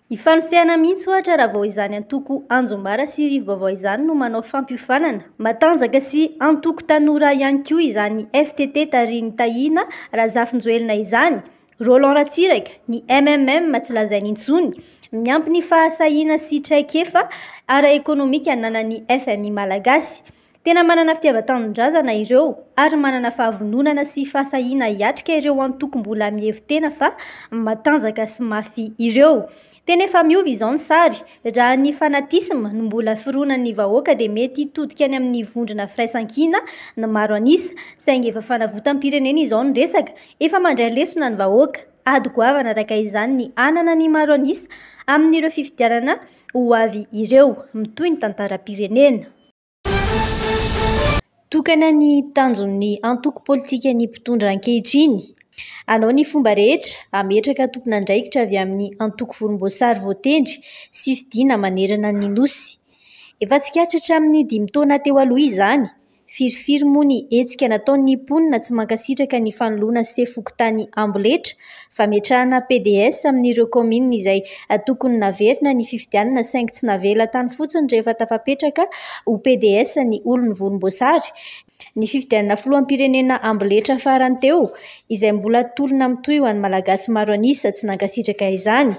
Ifanosehana mihitsy ohatra raha vao izany antoko Anjombara sy Rivo-Baovao izany no manao fampiofanana. Matanjaka sy antoko tanora ihany koa izany FTT Tariny Tahina Razafinjoelina izany. Roland Ratsiraka, ny MMM tsy lazainy intsony, miampy ny fahasahiana sy traikefa ara-ekonomika ananan'ny FMI Malagasy. Tena manana fitiavan-tanindrazana ireo ary manana fahavononana sy fahasahiana hiatrika ireo antoko mbola mihevitena fa matanjaka sy mafy ireo. Tena efa miova izao ny sary raha ny fanatisma no mbola fironan'ny vahoaka dia mety hitodika any amin'ny vondrona firaisan-kina ny maro anisa, saingy efa fanavotam-pirenena izao ny resaka, efa mandray lesona ny vahoaka. Ady goavana araka izany ny anana ny maro anisa amin'ireo fifidianana ho avy ireo mitoy ny tantaram-pirenena. Tokana ny tanjon'ny antoko politika ny mpitondra ankehitriny. Anao ny fomba rehetra ametraka tompon'andraikitra avy amin'ny antoko volomboasary voatendry sy fidiana manerana ny nosy. Efa tsikatratra amin'ny 5 taona teo aloha izany. Firifiry moa ny hetsika nataon'ny mponina tsy mankasitraka ny fanoloana sy fokotany Amboletra fametrahana PDS amin'ireo komina izay tokony naverina ny fifidianana saingy tsy navela tany fotsiny rehefa tafapetraka ho PDS ny olony volomboasary. Ny fifidianana filoham-pirenena Amboletra farany teo izay mbola tolona mitoy ho an'ny malagasy maro anisa tsy nankasitraka izany.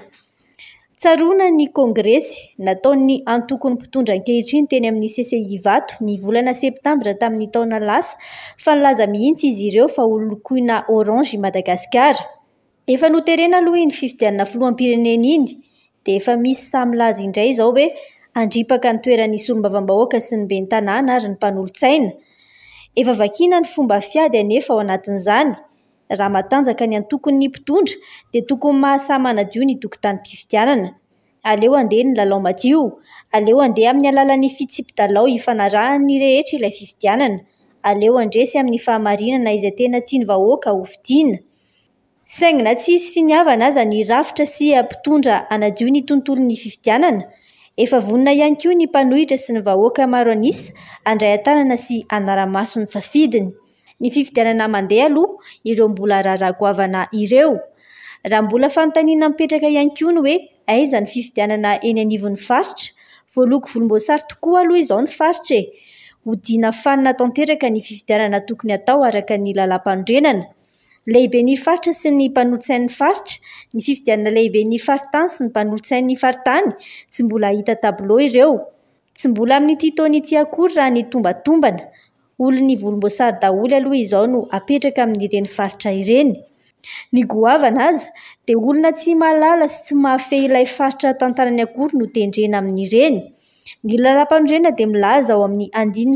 Tsaroana ny kongresy nataon'ny antoko ny mpitondra ankehitriny teny amin'ny CCI Vato ny volana septambra tamin'ny taona lasa fa nilaza mihitsy izy ireo fa ho lokoina orange i Madagasikara. Efa noterena aloha iny fifidianana filoham-pirenena iny dia efa misy samy laza indray izao hoe andripaka ny toeran'ny solombavam-bahoaka sy ny ben'ny tanàna ary ny mpanolo-tsaina. Efa vakiana ny fomba fiady anefa ao anatin'izany. Raha matanjaka ny antokon'ny mpitondra dia tokony mahasamanadio ny tokotanim-pifidianana. Aleo andeha ny lalao madio, aleo andeha amin'ny alalan'ny fitsipidalao hifanarahan'ny rehetra ilay fifidianana, aleo andresy amin'ny fahamarinana izay tena tiany vahoaka ho fidiana. Saingy na tsy hisy finiavana aza ny rafitra sy mpitondra anadio ny tontolon'ny fifidianana, efa vonona ihany koa ny mpanohitra sy ny vahoaka maro anisa andray an-tanana sy anara-maso ny safidiny. Ny fifidianana mandeha aloha ireo mbola raraha-goavana ireo. Raha mbola fanontaniana mipetraka ihany koa ny hoe aiza ny fifidianana eny anivon'ny faritra, voaloko volomboasary tokoa aloha izao ny faritra e. Hodiana fanina tanteraka ny fifidianana tokony atao araka ny lalam-pandrenana. Lehiben'ny faritra sy ny mpanolo-tsain'ny faritra, ny fifidianana lehiben'ny faritany sy ny mpanolo-tsain'ny faritany tsy mbola hita tableau ireo. Tsy mbola amin'ny ity taona ity akory raha ny tombatombana. Olony volomboasary daholo aloha izao no apetraka amin'ireny faritra ireny. Ny goavana aza dia olona tsy mahalala sy tsy mahafehy ilay faritra tantarany akory no tendrena amin'ireny. Ny lalam-pandrenana dia milaza ao amin'ny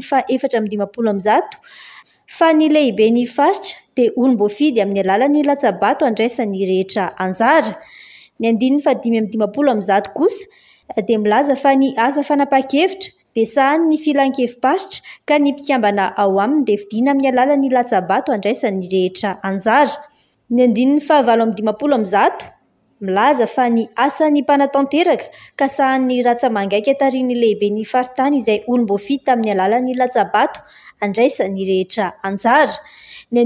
450 fa ny lehiben'ny faritra dia olom-boafidy amin'ny alalan'ny latsabato andraisan'ny rehetra anjara. Ny 550 kosa dia milaza fa ny asa fanapa-kevitra dia sahan'ny filan-kevi-paritra ka ny mpikambana ao aminy dia vidiana amin'ny alalan'ny latsabato andraisan'ny rehetra anjara. Ny 550 milaza fa ny asan'ny mpanatanteraka ka sahan'ny ratsa-mangaika tarihin'ny lehiben'ny faritany izay olom-boafidy tamin'ny alalan'ny latsabato andraisan'ny rehetra anjara. Ny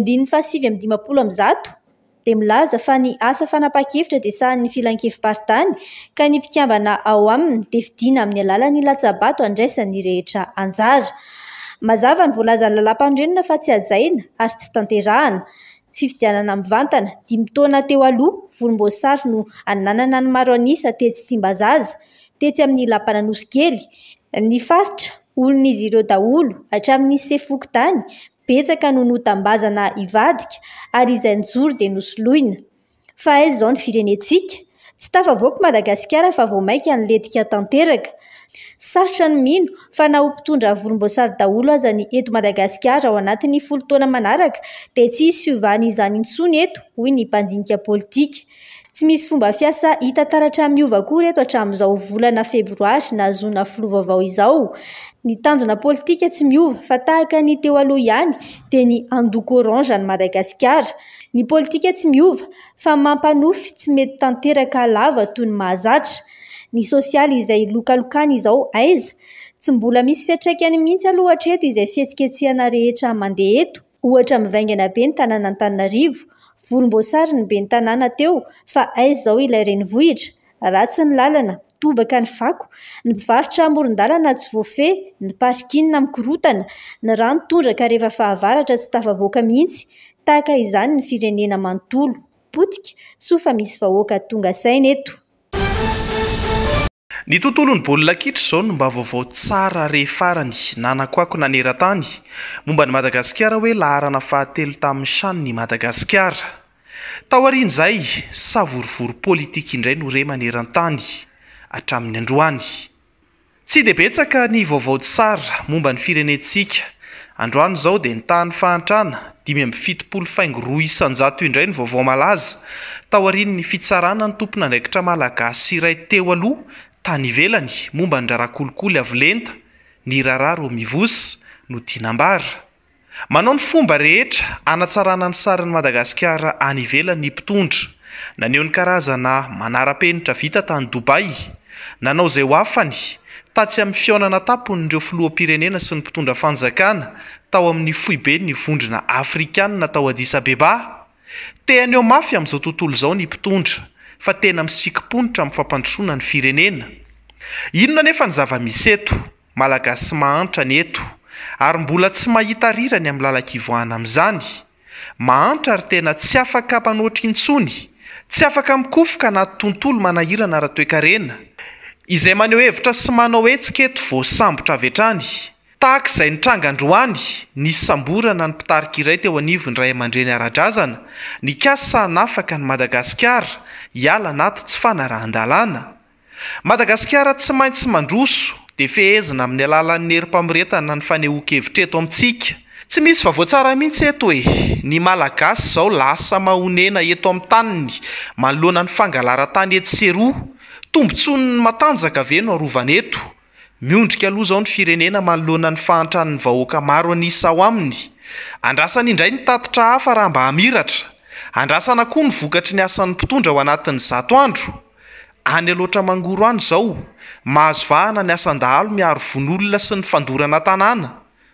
550 dia milaza fa ny asa fanapa-kevitra dia sahan'ny filan-kevi-paritany ka ny mpikambana ao aminy dia vidiana amin'ny alalan'ny latsabato andraisan'ny rehetra anjara. Mazava ny voalazan'ny lalam-pandrenana fa tsy hajaina ary tsy tanterahana. Fifidianana mivantana 5 taona teo aloha, volomboasary no ananana ny maro anisa tetsy Tsimbazaza, tetsy amin'ny lampana nosy kely. Ny faritra olon'izy ireo daholo hatramin'ny sefokotany betsaka no notambazana ivadika ary izay nijoro dia nosoloina. Fa aiza izao ny firenetsika? Tsy tafavoaka Madagasikara fa vao maika ny letika tanteraka. Sarotra ny mino fa na ho mpitondra volomboasary daholo aza ny eto Madagasikara ao anatin'ny 10 taona manaraka dia tsy hisy fiovana izany intsony eto, hoy ny mpandinika politika. Tsy misy fomba fiasa hita taratra miova akory eto hatramin'izao volana febroary nahazoana filoha-vaovao izao. Ny tanjona politika tsy miova fa tahaka ny teo aloha ihany dia ny andoko orange any Madagasikara. Ny politika tsy miova fa mampanofy tsy mety tanteraka lava toy ny mahazatra. Ny sosialy izay lokalokany izao aiza? Tsy mbola misy fiantraikany mihitsy aloha hatreto izay fihetsiketsehana rehetra mandeha eto. Ohatra mivaingana be ny tanàna Antananarivo, volomboasary ny be ny tanàna teo fa aiza izao ilay renivohitra? ratsy ny lalana, tobaka ny fako, ny mpivarotra amoron-dalana tsy voafeh, ny parkinina mikorotana, ny rano tondraka rehefa fahavaratra tsy tafavoaka mihitsy. Tahaka izany ny firenena manontolo, potika, sofa misy vahoaka tonga saina eto. Ny tontolon'ny baolina kitra izao no mba vaovao tsara rehefarany nanakoako naneran-tany momba ny Madagasikara hoe laharana fahatelo tamin'ny shan'ny Madagasikara. Taorian'izay savorivory politika indray no re maneran-tany hatramin'ny androany. Tsy dia betsaka ny vaovao tsara momba ny firenentsika. Androany izao dia nitahan'ny fahantrana 570 faingo 200 indray ny vaovao malaza taorian'ny fitsarana ny tompona andraikitra malagasy iray teo aloha tany ivelany momba ny rarakolikoly avolenta ny rarah Romivosy no dinambara. Manao ny fomba rehetra anatsarana ny sarin'ny Madagasikara any ivelany ny mpitondra. Naneho ny karazana manara-penitra vita tany Dubai. Nanao izay ho afany tatsy amin'ny fionana tampon'ireo filoham-pirenena sy ny mpitondra fanjakana tao amin'ny foibe ny vondrona Afrikanina tao Addis Abeba. Te aneo mafy amin'izao tontolo izao ny mpitondra fa tena misikimponitra amin'ny fampandrosoana ny firenena. Inona nefa ny zava-misy eto? Malagasy mahantra ny eto ary mbola tsy mahita rirany amin'ny lalaka-ivoahana amin'izany. Mahantra ary tena tsy afaka mpanoatra intsony, tsy afaka mikofoka anaty tontolo manahirana ara-toekarena izay maneho hevitra sy manao hetsika eto voasambotra avy hatrany. Tahaka izay nitranga androany nisy samborana ny mpitarika iray teo anivon'ny Ray aman-dreny ara-drazana nikasa nafaka ny Madagasikara hiala anaty tsy fanarahan-dalàna. Madagasikara tsy maintsy mandroso dia fehezina amin'ny alalan'ny herim-pamiretana ny fanehoan-kevitra eto amintsika. Tsy misy vaovao tsara mihitsy eto hoe ny Malagasy izao lasa mahonena eto amin'ny taniny manoloana ny fangalaran-tany eto seroa. Tombontsoan'ny matanjaka ve no arovana eto? Miondrika aloha izao ny firenena manoloana ny fahantran'ny vahoaka maro anisa ao aminy. Andrasana indray ny tatitra hafa raha mba hamiratra. Andrasana koa ny vokatry ny asan'ny mpitondra ao anatin'ny 100 andro. Any aloatra mangoro any izao, mahazo vahana ny asan-dahalo miaro von'olona sy ny fandorana tanàna.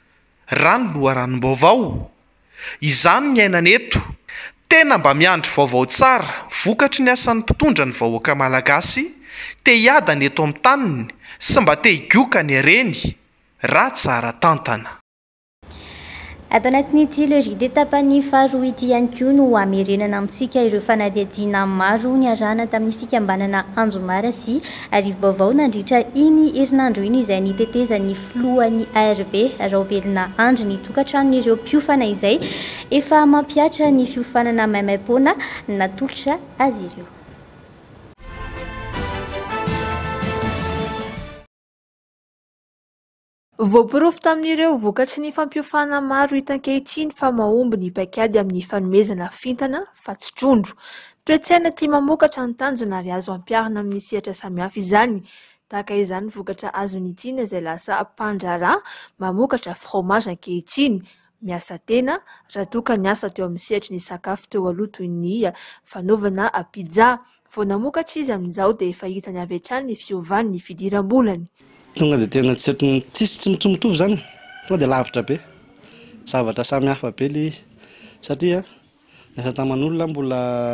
Rano loharanom-baovao. Izany ny ainana eto. Tena mba miandry vaovao tsara, vokatry ny asan'ny mpitondra ny vahoaka malagasy, te hiada ny eto amin'ny taniny sy mba te higioka ny hareny. Raha tsara tantana. Ato anatin'ity logika dia tapany faharoa ity ihany koa no hamerenana amintsika ireo fanadihadiana maro niarahana tamin'ny fikambanana Anjomara sy Arivo-Baovao nandritra iny herinandro iny izay nitetezan'ny filohan'ny ARB Raobelina Andry ny tokantranon'ireo mpiofana izay efa mampiatra ny fiofanana maimaimpoana natolotra azy ireo. Voaporofo tamin'ireo vokatry ny fampiofana maro hitan-kehitriny fa mahomby ny paikady amin'ny fanomezana fintana fa tsy trondro. Toe-tsaina tia mamokatra ny tanjona ary azo ampiarina amin'ny sehatra samihafa izany. Tahaka izany vokatra azon'itiny izay lasa mpandraharaha mamokatra fromage ankehitriny. Miasa tena raha toa ka niasa teo amin'ny sehatry ny sakafo teo aloha toy ny fanaovana pizza. Vao namokatra izy amin'izao dia efa hitany avy hatrany ny fiovany ny fidiram-bolany. Tonga dia tena tsy mitovy zany, tonga dia lavitra be, zavatra samihafa be ilay izy satria ny asa taman'olona mbola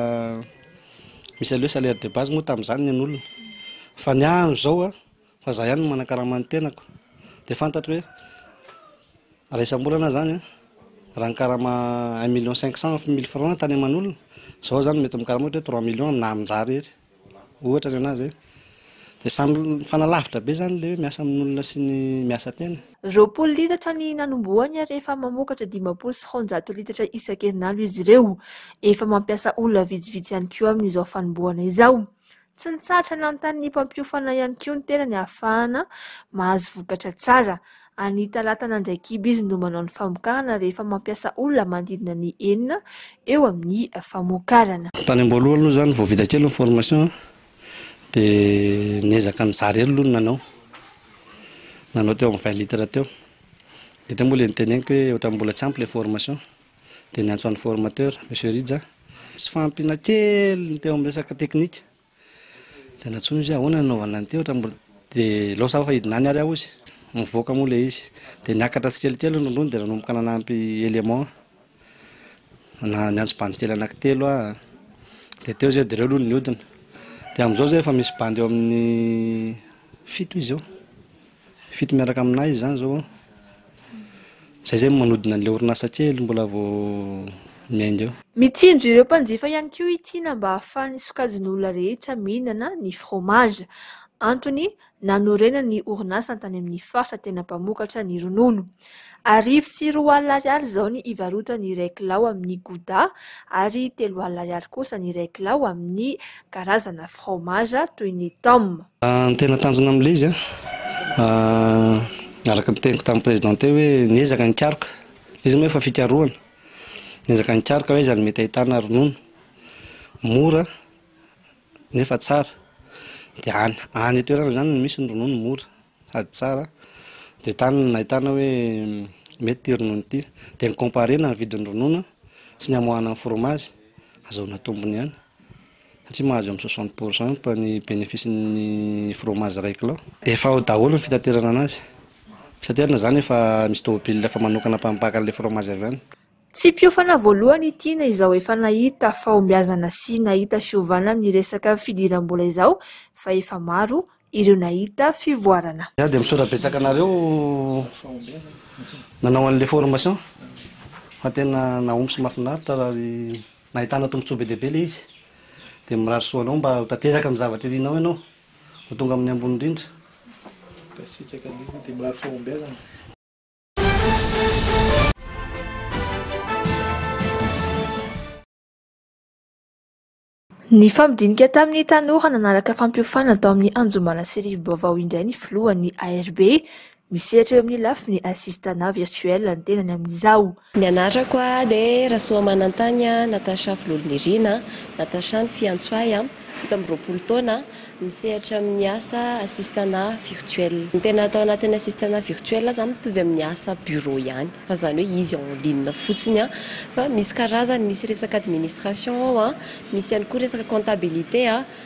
misy aloha salaire de base moa tamin'izany ny an'olona fa ny andro izao fa za ihany no manakarama ny tenako dia fantatro hoe raha isam-bolana zany raha nikarama 1,500,000 francs tany aman'olona izao zany mety mikarama ohatra 3 millions na aminjary ery ohatra ny anazy dia samy fanalavitra be zany ilay hoe miasa amin'olona sy ny miasa tena. 20 litatra ny nanomboany ary efa mamokatra 500 litatra isan-kerinandro izy ireo. Efa mampiasa olona vitsivitsy ihany koa amin'izao fanombohana izao. Tsy nitsatra nanontany ny mpampiofana ihany koa ny tena ny ahafahana mahazo vokatra tsara. Anita Latana Ndraikiby izy no manao ny famokarana rehefa mampiasa olona manodidina ny 9 eo amin'ny famokarana. Tany am-boalohany aloha zany vao vita kely ny formation dia niezaka nizary elo aloha nanao teo amin'ny 20 litre teo. Dia teo moa ilay niteneniko hoe ohatra mbola tsy ampy ilay formation dia niantso an'ny formateur monsieur Ridja. Tsy fahampiana kely teo amin'ny resaka teknika dia natsoina izy ahoana nanaovana ny teo ohatra mbola dia losa fa hidinany ary aho izy mivoaka moa ilay izy dia niakatra tsikelikely nondrony dia nanomboka nanampy élément niantso bandikely anankitelo dia teo zay dia ireo aloha nihodina dia amin'izao zay efa misy bandy eo amin'ny 7 izy eo 7 miaraka aminahy izy zany zao zay zay manodina an'ilay orinasa kely mbola vao miainga eo. Mitsinjo ireo mpanjifa ihany koa ity na mba ahafahan'ny sokajiny olona rehetra mihinana ny fromage. Antony nanorena ny orinasa tany amin'ny faritra tena mpamokatra ny ronono. 4 ariary zao ny ivarotany iray kilao amin'ny Gouda ary 3 ariary kosa ny iray kilao amin'ny karazana fromage toy ny Tom. Ny tena tanjona amin'ilay izy araka ny teniko tamin'ny président teo hoe niezaka nikaroka izy moa efa fikarohana niezaka nikaroka hoe izany mety ahitana ronono mora nefa tsara dia any toerana zany misy ny ronono mora sady tsara dia tany nahitana hoe mety ty ronono ity dia nikomparena ny vidin'ny ronono sy ny amoahana ny fromage azahoana tombony ihany satria mahazo amin'ny 60% pa ny bénéfice ny fromage ray kilao dia efa ao daholo ny fitaterana anazy. Fitaterana zany efa misy tômôbila efa manokana mpampaka an'ilay fromage avy any. Tsy mpiofana voalohany ity na izao efa nahita fahombiazana sy nahita fiovana amin'ny resaka fidiram-bola izao fa efa maro ireo nahita fivoarana. Dia misorabetsaka anareo nanao an'ilay formation fa tena nahomby sy mahafinaritra raha nahitana tombontsoa be dehibe ilay izy dia mirary soanao mba ho tanteraka amin'ny zavatra irinao ianao ho tonga amin'ny ambony indrindra. Ny fampidinika tamin'ny tanora nanaraka fampiofana tao amin'ny anjomana sy rivo-baovao indray ny filohan'ny ARB misehatra eo amin'ny lafiny assistana virtuel ny tenany amin'izao. Ny anarako dia Rasoa Manantany Natasha Filolonirina, Natasha ny fiantsoay fito amby 20 taona misehatra amin'ny asa assistana virtuel. Ny tena atao anatin'ny assistana virtuel zany mitovy amin'ny asa bureau ihany fa zany hoe izy en ligne fotsiny fa misy karazany misy resaka administration ao misy ihany koa resaka comptabilité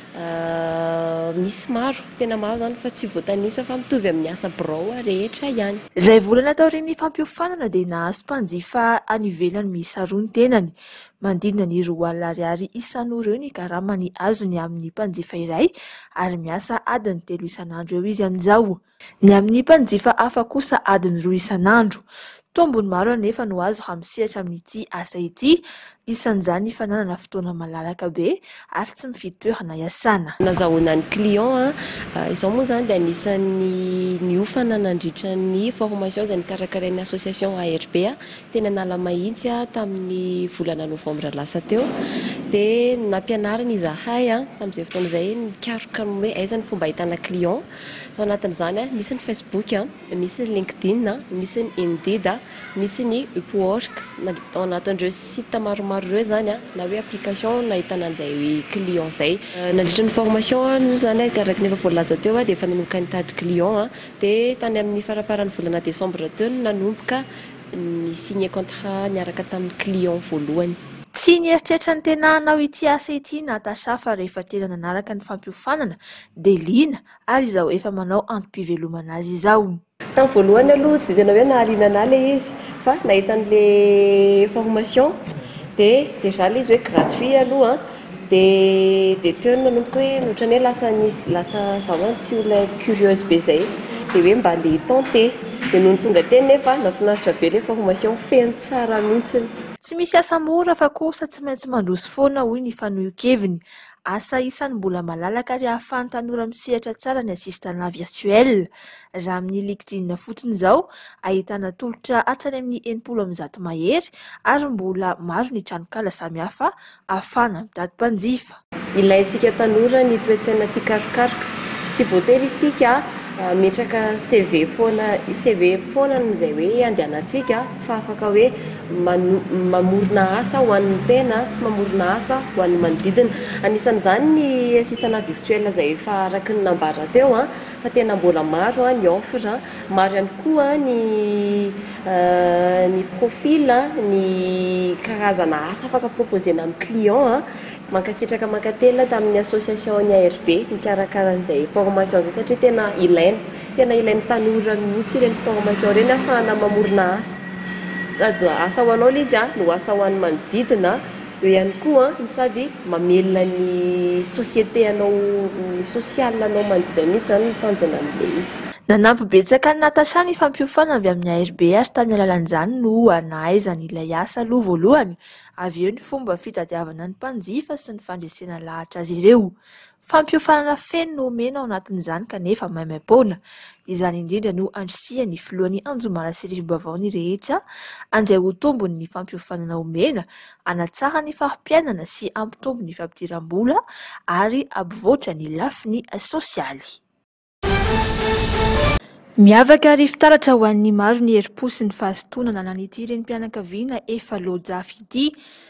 misy maro tena maro zany fa tsy voatanisa fa mitovy amin'ny asa bureau rehetra ihany. Ray volana tao reny fampiofanana dia nahazo mpanjifa any ivelany miisa 2 ny tenany. Mandidina ny 2 ariary isan'ora eo ny karamany azony amin'ny mpanjifa iray ary miasa adiny 3 isan'andro eo izy amin'izao. Ny amin'ny mpanjifa hafa kosa adiny 2 isan'andro. Tombony maro anefa no azo raha misehatra amin'ity asa ity isan'izany fananana fotoana malalaka be ary tsy mifidy toerana iasana. Nazahoana ny client izao moa zany dia anisan'ny niofana nandritra ny formation izay nikarakarain'ny association ARB tena nala mahitsy tamin'ny volana novambra lasa teo dia nampianarana izahay tamin'izay fotoana izay nikaroka hoe aiza ny fomba ahitana client. Ao anatin'izany misy ny Facebook, misy ny LinkedIn, misy ny Indeed, misy ny Upwork. Ao anatin'ireo site maromaro ireo zany na hoe application nahitana an'izay client zay. Nandritra ny formation no zany araka ny efa voalaza teo dia efa nanomboka nitady client dia tany amin'ny faraparan'ny volana décembre teo no nanomboka ny signé contrat niaraka tamin'ny client voalohany. Tsy nieritreritra ny tena hanao ity asa ity Natasha fa rehefa tena nanaraka ny fampiofanana dia liana ary izao efa manao antom-pivelomana azy izao. Tamin'ny voalohany aloha tsy dia tena hoe nahaliana anahy ilay izy fa nahita an'ilay formation dia déjà ilay izy hoe gratuit aloha dia teo no nanomboka hoe ohatran'ny hoe lasa zamantsy olona curieuse be zay dia hoe mba andeha hitenter dia noho ny tonga teny nefa nafinaritra be ilay formation feno tsara mihitsy. Tsy misy asa mora fa kosa tsy maintsy mandroso foana hoy ny fanohan-keviny. Asa isan'ny mbola malalaka ary ahafahan'ny tanora misehatra tsara ny assistana virtuel. Raha amin'ny LinkedIn fotsiny izao ahitana tolotra hatrany amin'ny 900 mahery ary mbola maro ny tranokala samihafa ahafahana mitady mpanjifa. Ilaintsika tanora ny toe-tsaina tia karokaroka. Tsy voatery isika metraka CV foana amin'izay hoe andehanantsika fa afaka hoe mamorona asa ho an'ny tena sy mamorona asa ho an'ny manodidina. Anisan'izany ny assistana virtuel izay efa araka ny nambara teo fa tena mbola maro ny offre, maro ihany koa ny profil, ny karazana asa afaka proposena amin'ny client. Mankasitraka mankatela tamin'ny association ny ARB mikarakara an'izay formation zay satria tena ilain'ny tanora mihitsy ireny formation ireny ahafahana mamorona asa. Sady asa ho anao ilay izy no asa ho an'ny manodidina eo ihany koa no sady mamelona ny société anao ny social anao manodidina mihitsy zany ny tanjona amin'le izy. Nanampy betsaka ny Natasha ny fampiofanana avy amin'ny ARB ary tamin'ny alalan'izany no anahaizany ilay asa aloha voalohany, avy eo ny fomba fitadiavana ny mpanjifa sy ny fandresena lahatra azy ireo. Fampiofanana feno no omena ao anatin'izany kanefa maimaim-poana. Izany indrindra no andrisihany filohan'ny Anjomara sy Rivobavao ny rehetra andray ho tombony ny fampiofanana omena, anatsara ny farimpiainana sy ampitombo ny fampidiram-bola ary ampivoatra ny lafiny sosialy. Miavaka ary fitaratra ho an'ny maro ny herim-po sy ny fahazotonana nanity renim-pianakaviana efa lojafy ity.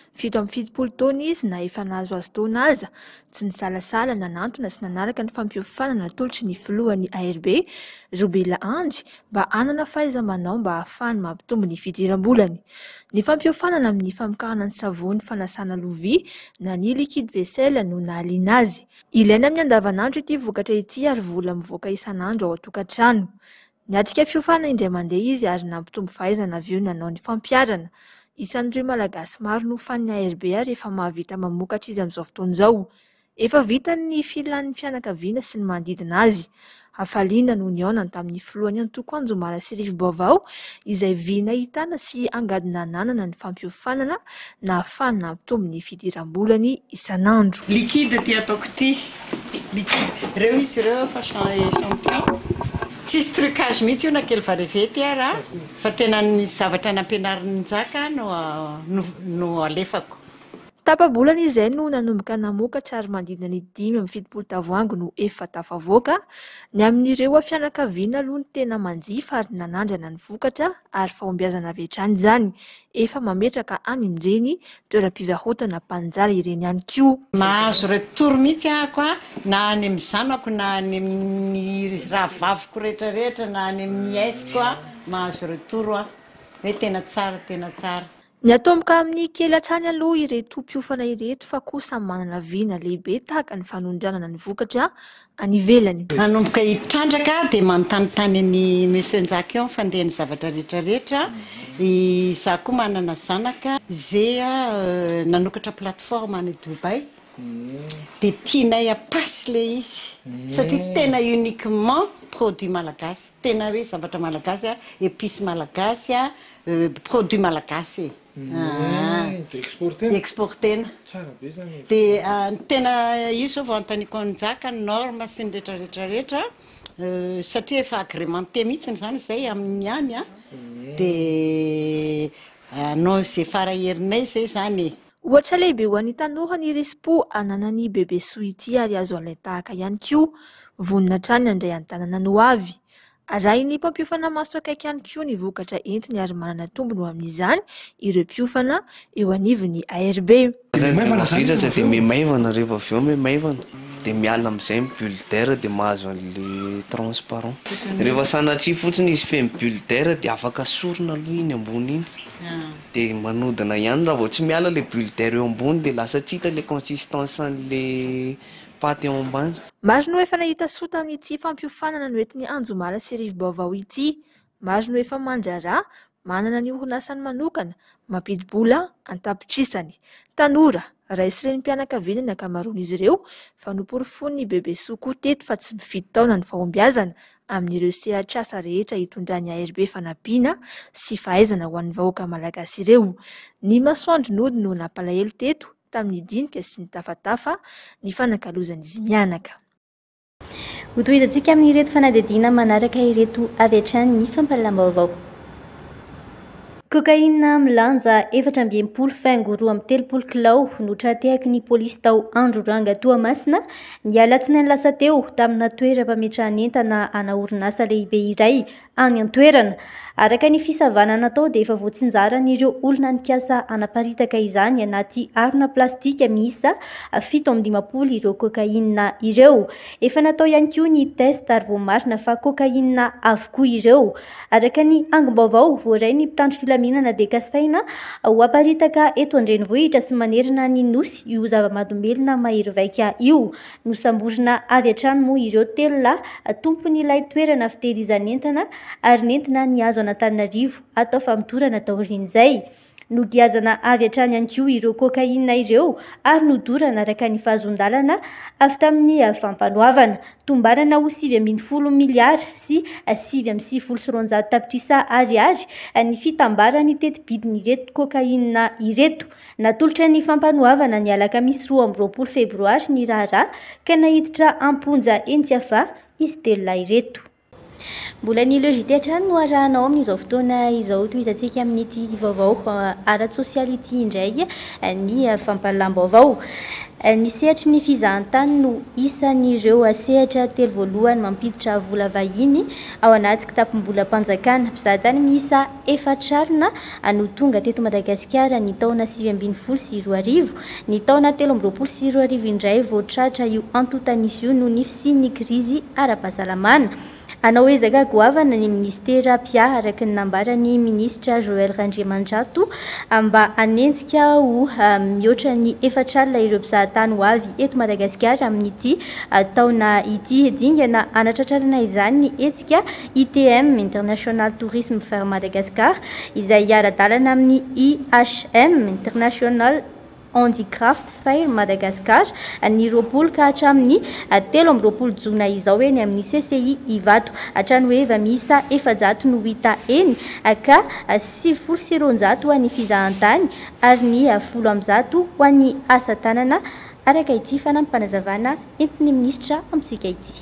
7 taona izy na efa nahazo azo taona aza, tsy nisalasala nanantona sy nanaraka ny fampiofanana natolotry ny filohan'ny ARB Robela Andry mba hanana fahaiza-manao mba ahafahany mampitombo ny fidiram-bolany. Ny fampiofanana amin'ny famokarana ny savony fanasana lovia na ny liquide vaisselle no nahaliana azy. Ilaina amin'ny andavanandro ity vokatra ity ary vola mivoaka isan'andro ao an-tokantrano. Niatrika fiofana indray mandeha izy ary nampitombo fahaizana avy eo nanao ny fampiarana. Isan'ireo malagasy maro no fan'ny ARB rehefa mahavita mamokatra izy amin'izao fotoana izao. Efa vita ny filan'ny fianakaviana sy ny manodidina azy. Hafaliana no niaonany tamin'ny filohan'ny Antoko Anjomara sy Rivobavao izay viana hitana sy angadina nanana ny fampiofanana na ahafahany nampitombo ny fidiram-bolany isan'andro. Liquide ty ataoko ity. Liquide. Reo izy ireo fa champion. Tsisy trucage mihitsy io na kely varevety ara fa tena ny zavatra nampianarin'ny Nzaka no alefako. Tapa-bolana izay no nanomboka namokatra ary manodidina ny 570 tavoahangy no efa tafavoaka. Ny amin'ireo fianakaviana aloha ny tena manjifa ary nanandrana ny vokatra ary fahombiazana avy hatrany izany. Efa mametraka any amin'ireny toeram-pivarotana mpanjara ireny ihany koa. Mahazo retour mihitsy ako na any amin'ny zanako na any amin'ny rahavaviko rehetrarehetra na any amin'ny aisiko mahazo retour hoe tena tsara tena tsara. Ny atomboka amin'ny kely hatrany aloha ireto mpiofana ireto fa kosa manana viana lehibe tahaka ny fanondranana ny vokatra any ivelany. Nanomboka hitrandraka dia manontanytany ny Monsieur Nzaka eo fandeha ny zavatra rehetrarehetra. Izaho koa manana zanaka izay nanokatra plateforme any Dubai. Dia tianay apasy le izy satria tena uniquement produit malagasy, tena hoe zavatra malagasy, épices malagasy, produit malagasy. Exportena. Dia tena io zao vao antaniko Nzaka norme sy ny rehetrarehetra satria efa agrémenté mihitsy zany izay amin'ny any dia anao izay faraherinay izay zany. Ohatra lehibe ho an'ny tanora ny Respo ananany bebe soity ary azo alain-tahaka ihany koa vonona trany andray an-tanana no avy. Arahy ny mpampiofana maso akaiky ihany koa ny vokatra entiny ary manana tombony amin'izany ireo mpiofana eo anivon'ny ARB. Vizatra dia mimaivana rehefa avy eo mimaivana dia miala amin'izay bulle d'air dia mahazo an'le transparent. Rehefa sanatria fotsiny izy feno bulle d'air dia afaka sorona aloha iny ambony iny. Dia manodina ihany raha vao tsy miala le bulle d'air eo ambony dia lasa tsy hita le consistance an'le paty eo ambany. Maro no efa nahita soa tamin'ity fampiofanana no entin'ny Anjomara sy Rivobavao ity. Maro no efa mandrarà manana ny orinasany manokana mampidi-bola an-tapitrisany. Tanora, ray sy renim-pianakaviana ny ankamaroan'izy ireo fa noporofony bebe soa teto fa tsy mifidy taona ny fahombiazana amin'ireo sehatra rehetra hitondrany ARB fanampiana sy fahaizana ho an'ny vahoaka malagasy ireo. Ny masoandro nody no nampalahelo teto tamin'ny dinika sy ny tafatafa ny fanakalozan'izy mianaka. Ho tohizantsika amin'ireto fanadihadiana manaraka ireto avy hatrany ny fampalalam-baovao. Kokaina milanja 420 faingo 230 kilao no tratehaky ny polisy tao Androranga Toamasina ny alatsinainy lasa teo tamina toeram-pametrahan'entana ana orinasa lehibe iray any an-toerana. Araka ny fisavana natao dia efa voatsinjaran'ireo olona nikasa anaparitaka izany anaty harona plastika miisa 720 ireo kokaina ireo. Efa natao ihany koa ny test ary voamarina fa kokaina avokoa ireo. Araka ny angom-baovao voaray ny mpitandro filaminana dekasaina ho aparitaka eto Andrenivohitra sy manerana ny nosy io zava-mahadomelona mahery vaika io. Nosamborina avy hatrany moa ireo telona tompon'ilay toerana fitehirizan'entana ary nentina ny azo Antananarivo atao fampidorana taorian'izay. Nogiazana avy hatrany ihany koa ireo kokaina ireo ary nodorana araka ny fahazon-dalana avy tamin'ny fampanoavana. Tombanana ho 7.10 miliara sy 7.9 tapitrisa ariary ny fitambarany teti-bidin'ireto kokaina ireto. Natolotra ny fampanoavana ny alakamisy 20 febroary ny raharaha ka nahiditra amponja Entiafa izy telo ireto. Mbola ny lojite hatrany no arahanao amin'izao fotoana izao toizantsika amin'ity vaovao ara-tsosialy ity indray ny fampalam-baovao. Ny sehatry ny fizahantany no isan'ireo sehatra telo voalohany mampiditra vola vahiny ao anaty kitapom-bola mpanjakana. Mpizahatany miisa 4 no tonga teto Madagasikara ny taona 2022, ny taona 2022 indray voatratra io antotanisy io noho ny fisian'ny krizy ara-pahasalamana. Anao ezaka goavana ny ministera pia araka ny nambarany ministra Joël Randriamandrato mba anenjika ho mihoatra ny 4 ireo mpizahatany ho avy eto Madagasikara amin'ity taona ity. Dingana anatratrarana izany ny hetsika ITM International Tourisme Fair Madagascar izay ara-dalana amin'ny IHM International Handicraft Fair Madagascar ny 20 ka hatramin'ny 13 jona izao eny amin'ny CCI Ivato. Hatrany hoe efa miisa 700 no hita eny ka 700 ho an'ny fizahantany ary ny 10 ho an'ny asa tanana araka ity fanampanazavana entin'ny ministra amintsika ity.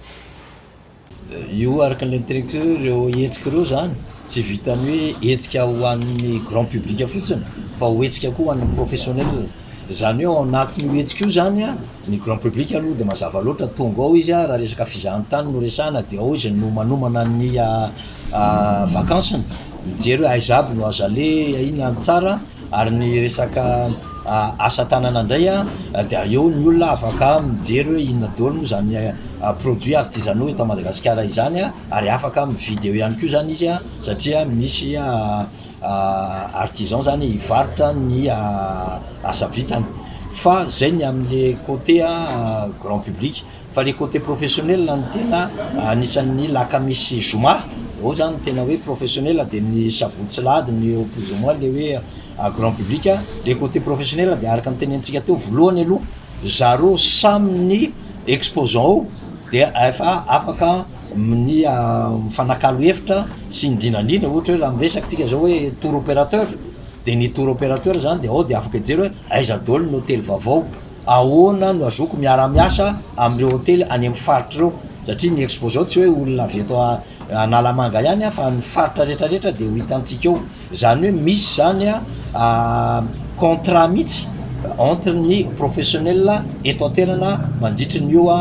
Io araka ny directeur ireo hetsika ireo zany tsy vitany hoe hetsika ho an'ny grand public fotsiny fa ho hetsika koa ho an'ny professionnel. Zany hoe ao anatin'io hetsika io zany ny grand public aloha dia mazava loatra tonga ao izy raha resaka fizahantany no resana dia ao izy no manomana ny vakansiny mijery hoe aiza aby no azale iny any tsara ary ny resaka asa tanana indray dia eo ny olona afaka mijery hoe inona daholo moa zany produit artisanaux eto Madagasikara izany ary afaka mividy eo ihany koa zany izy satria misy artisan zany hivarotra ny asa vitany. Fa zay ny amin'le côté grand public, fa le côté professionnel ny tena anisan'ny lakamisy zoma ao zany tena hoe professionnel dia ny sabotsylady ny plus ou moins le hoe grand public. Le côté professionnel dia araka ny tenentsika teo voalohany aloha zareo samy ny exposant ao dia efa afaka ny mifanakalo hevitra sy indrindrandrindra ohatra hoe raha miresaka tsika zao hoe tour opérateur dia ny tour opérateur zany dia ao dia afaka hijery hoe aiza daholo ny hôtely vaovao, ahoana no azoko miara-miasa amin'ireo hôtely any amin'ny faritra ireo satria ny exposé ao tsy hoe olona avy eto Analamanga ihany fa ny faritra rehetrarehetra dia ho hitantsika eo. Zany hoe misy zany contrat mihitsy entre ny professionnel eto an-toerana mandritry ny io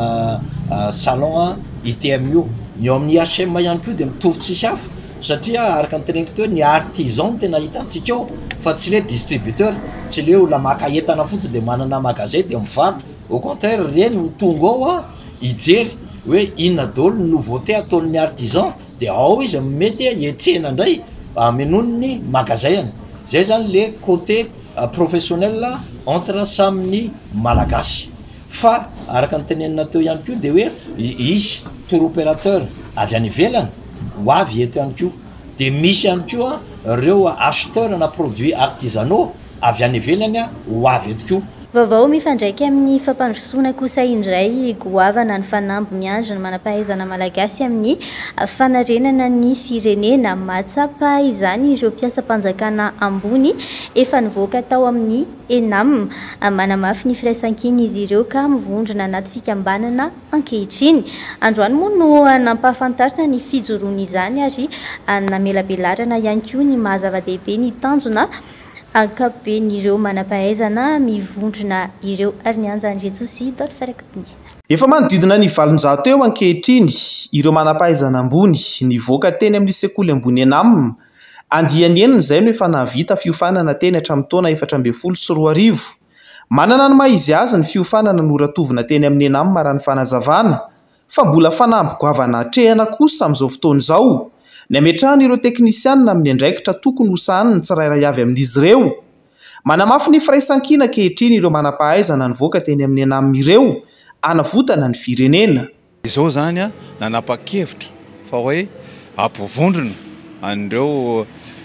salon ITM io. Ny ao amin'ny IHM ihany koa dia mitovy tsisy hafa satria araka ny teneniko teo ny artisan tena hitantsika eo fa tsy le distributeur, tsy le olona maka entana fotsiny dia manana magasin dia mivarotra. Au contraire reny ho tonga ao hijery hoe inona daholo ny nouveauté ataon'ny artisan dia ao izy mety hietsena indray menon'ny magasin. Zay zany le côté professionnel entre samyny malagasy. Fa araka ny tenenina teo ihany koa dia hoe izy tour opérateur avy any ivelany ho avy eto ihany koa dia misy ihany koa ireo acheteur na produit artisanaux avy any ivelany ho avy eto koa. Vaovao mifandraika amin'ny fampandrosoana kosa indray goavana ny fanamby miandry ny manam-pahaizana malagasy amin'ny fanarenana ny firenena. Mahatsapa izany ireo mpiasa-panjakana ambony efa nivoaka tao amin'ny ENAM. Manamafy ny firaisan-kiny izy ireo ka mivondrona anaty fikambanana ankehitriny. Androany moa no nampahafantarina ny fijoroany izany ary namelabelarana ihany koa ny mahazava-dehibe ny tanjona ankapoben'ireo manam-pahaizana mivondrona ireo ary ny anjanjetsosi dot farakapinena. Efa manodidina ny 700 eo ankehitriny ireo manam-pahaizana ambony nivoaka teny amin'ny sekoly ambony ENAM. Andianenina izay no efa nahavita fiofanana teny hatramin'ny taona 2024. Manana ny maizy azy ny fiofanana noratovina teny amin'ny ENAM marany fanazavana fa mbola fanamby goavana hatrehana kosa amin'izao fotoana izao. Ny ametrahana ireo teknisianina amin'ny andraikitra tokony ho sahaniny tsirairay avy amin'izy ireo. Manamafy ny firaisan-kina ankehitriny ireo manam-pahaizana nivoaka teny amin'ny ENAM ireo anavotana ny firenena. Izao zany nanapa-kevitra fa hoe ampovondrona an'ireo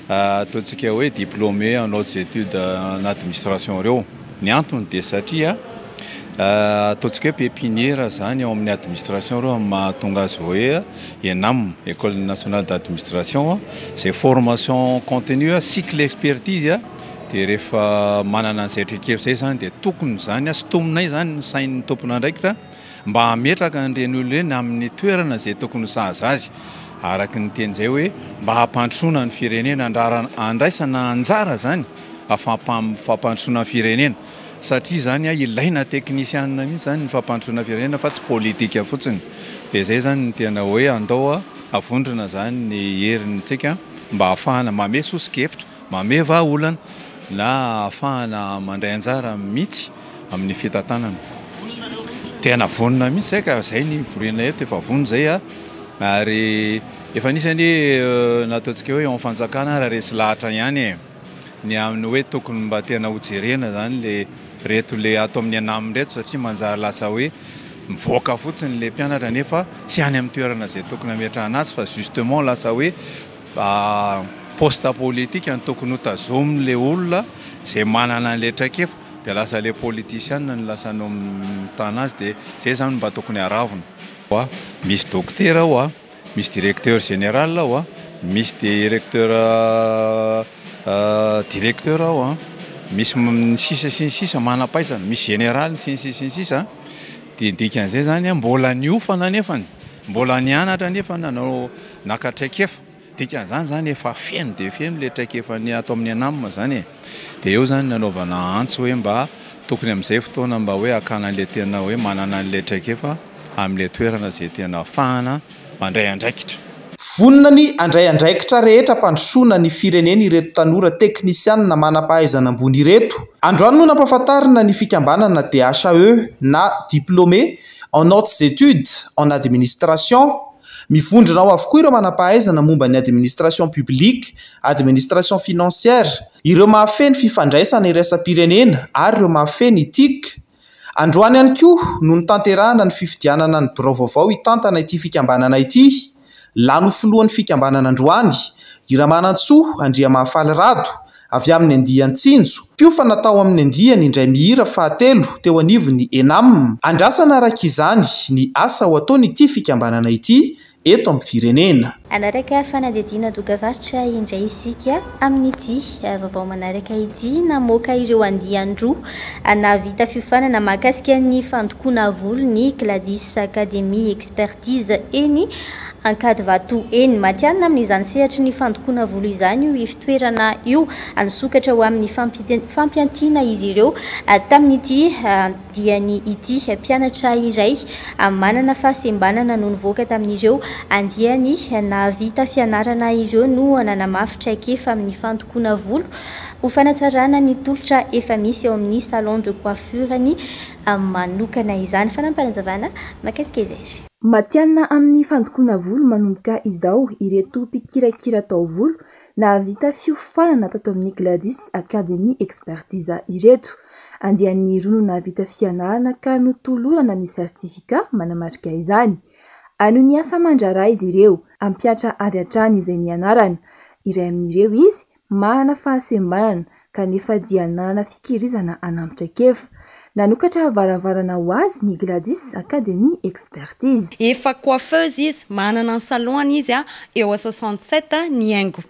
ataontsika hoe diplômé en hautes études en administration reo. Ny antony dia satria ataontsika hoe pépinière zany ao amin'ny administration reo mahatonga azy hoe ENAM, École nationale d'administration, c'est formation continue, cycle expertise dia rehefa manana an'izay traikefa zay zany dia tokony zany sotominay zany ny sain'ny tompon'andraikitra mba hametraka an'ireny olona ireny amin'ny toerana izay tokony sahaza azy, araky ny teny izay hoe mba hampandrosoana ny firenena andraisana anjara zany fampandrosoana ny firenena, satria zany ilaina teknisianina mihitsy zany ny fampandrosoana firenena fa tsy politika fotsiny. Dia zay zany ny tena hoe andao avondrona zany ny herintsika mba ahafahana mame sosikevitra, mame vahaolana na ahafahana mandray anjara mihitsy amin'ny fitantanana. Tena vonona mihitsy zay ka zay ny vorena eto efa vono zay ary efa anisany nataontsika hoe eo fanjakana raha resy lahatra ihany ny amin'ny hoe tokony mba tena hojerena zany le reto le ato amin'ny ENAM reto, satria manjary lasa hoe mivoaka fotsiny le mpianatra nefa tsy any amin'ny toerana izay tokony hametrahana azy fa justement lasa hoe poste politique ny tokony hotazominy le olona izay manana an'le traikefa dia lasa le politicienne ny lasa no mitana azy, dia zay zany mba tokony haravina. Misy docteur ao misy directeur général ao misy directeur directeur ao misy sisa sy ny sisa manam-pahaizana, misy général sy ny sisa ny sisa. Dia dikan'izay zany mbola niofana nefany, mbola nianatra nefany nanao nakatraikefa, dikan'izany zany efa feno dia feno le traikefa ny ato amin'ny ENAM zany. Dia eo zany nanaovana antso hoe mba tokony amin'izay fotoana mba hoe hakana an'le tena hoe manana an'le traikefa amin'le toerana izay tena ahafahana mandray andraikitra. Vonona ny andray andraikitra rehetra mpandrosoana ny firenena ireto tanora teknisianina manam-pahaizana ambony ireto. Androany no nampahafantarina ny fikambanana DHE na diplômé en hautes études en administration. Mivondrona ao avokoa ireo manam-pahaizana momba ny administration publique, administration financière, ireo mahafeny fifandraisana iraisam-pirenena ary ireo mahafeny etika. Androany ihany koa no nitanterahana ny fifidianana ny birao vaovao hitantana ity fikambanana ity. Lano filohan'ny fikambanana androany Iramanantsoa Andriamafaly Rado avy amin'ny Andian-Tsinjo, piofa natao amin'ny Andiany indray mihira fahatelo teo anivon'ny ENAM. Andrasana araka izany ny asa ho ataon'ity fikambanana ity eto amin'ny firenena. Anaraka fanadidina dokavaritra indray isika amin'ity vaovao manaraka ity namoaka ireo andian-droa navita fiofanana mahakasika ny fandokoana volo ny Gladys Académie Expertise eny Ankady Vato eny Matianina amin'izany sehatra ny fandokoana volo izany io fitoerana io ansokatra ho amin'ny fampiantiana izy ireo tamin'ity diany ity mpianatra iray manana fahasembanana no nivoaka tamin'ireo andiany navita fianarana ireo no nanamafy traikefa amin'ny fandokoana volo ho fanatsarana ny tolotra efa misy ao amin'ny salon de coiffure ny manokana izany. Fanampanazavana makasika izay. Matianina amin'ny fandokoana volo manomboka izao ireto mpikirakira taovolo navita fiofanana tato amin'ny Gladys Académie Expertise ireto. Andian'ny roa no navita fianarana ka notolorana ny sertifika manamarika izany. Ano ny asa mandrara izy ireo ampiatra avy hatrany izay nianarana. Iray amin'ireo izy manana fahasembanana kanefa dia nanana fikirizana hanampitraikefa. Nanokatra varavarana ho azy ny Gladys Académie Expertise. Efa coiffeuse izy, manana ny salon izy eo a 67 ny haingo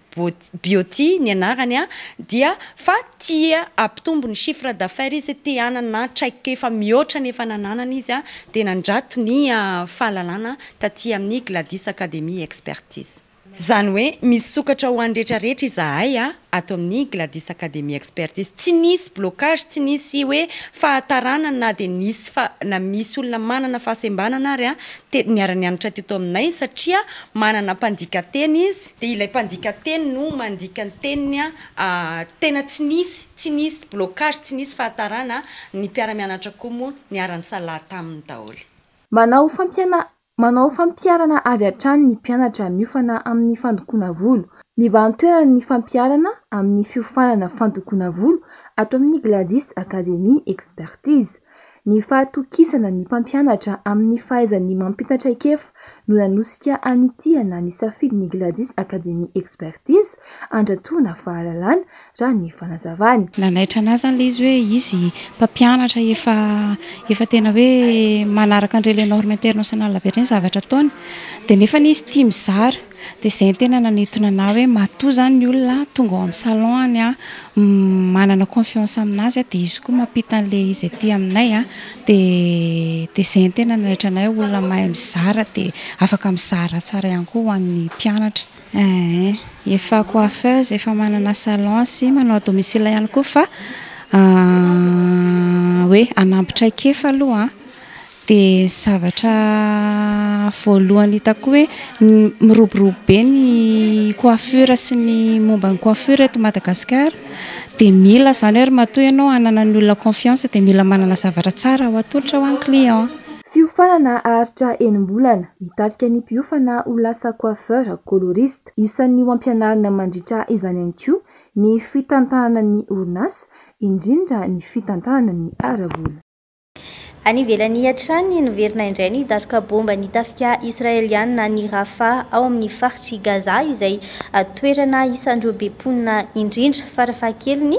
beauty ny anarany dia fa tia ampitombo ny chiffre d'affaires izy tia hanana traikefa mihoatra nefa nananana izy dia nandrato ny fahalalana taty amin'ny Gladys Académie Expertise. Zany hoe misy sokatra ho an'rehetrarehetra izahay ato amin'ny Gladys Académie Expertise. Tsy nisy blocage, tsy nisy hoe fahatarana na dia nisy na misy olona manana fahasembanana ary niara-nianatra teto aminay satria manana mpandika-teny izy dia ilay mpandika-teny no mandika ny teniny tena tsy nisy blocage, tsy nisy fahatarana ny mpiara-mianatra koa moa niara-ny salahy taminy daholo. Manao fampiarana avy hatrany ny mpianatra miofana amin'ny fandokoana volo. Mibantoerana ny fampiarana amin'ny fiofanana fandokoana volo ato amin'ny Gladys Académie Expertise. Ny fahatokisana ny mpampianatra amin'ny fahaizany mampitatra kefa no nanosika anitiana ny safidy ny Gladys Academy Expertise andratona fahalalana raha ny fanazavany. Nanaitra anazy zany izy hoe izy mpampianatra efa tena hoe manaraka andrely norme internationale be ireny zavatra ataony dia nefa izy tia mizara dia izay tena nanintona ana hoe matoa zany ny olona tonga ao amin'ny salon any manana confiance aminazy dia izy koa mampita an'ilay izy aty aminay dia izay tena nanaitra anay olona mahay mizara dia afaka mizara tsara ihany koa ho an'ny mpianatra. Efa coiffeuse efa manana salon sy manao domicile ihany koa fa hoe anampitra kefa aloha dia zavatra voalohany hitako hoe miroborobo be ny coiffure sy ny momba ny coiffure eto Madagasikara dia mila zany hoe matoa ianao hanana ny olona confiance dia mila manana zavatra tsara ho atolotra ho an'ny client. Fiofanana aritra enim-bolana mitarika ny mpiofana ho lasa coiffeur coloriste isan'ny ho ampianarina mandritra izany ihany koa ny fitantanana ny orinasa indrindra ny fitantanana ny ara-bola. Any ivelany hatrany noverina indray ny datroka bomba ny tafika israeliana ny Rafa ao amin'ny faritry Gaza izay toerana isandreo be mponina indrindra farafahakeliny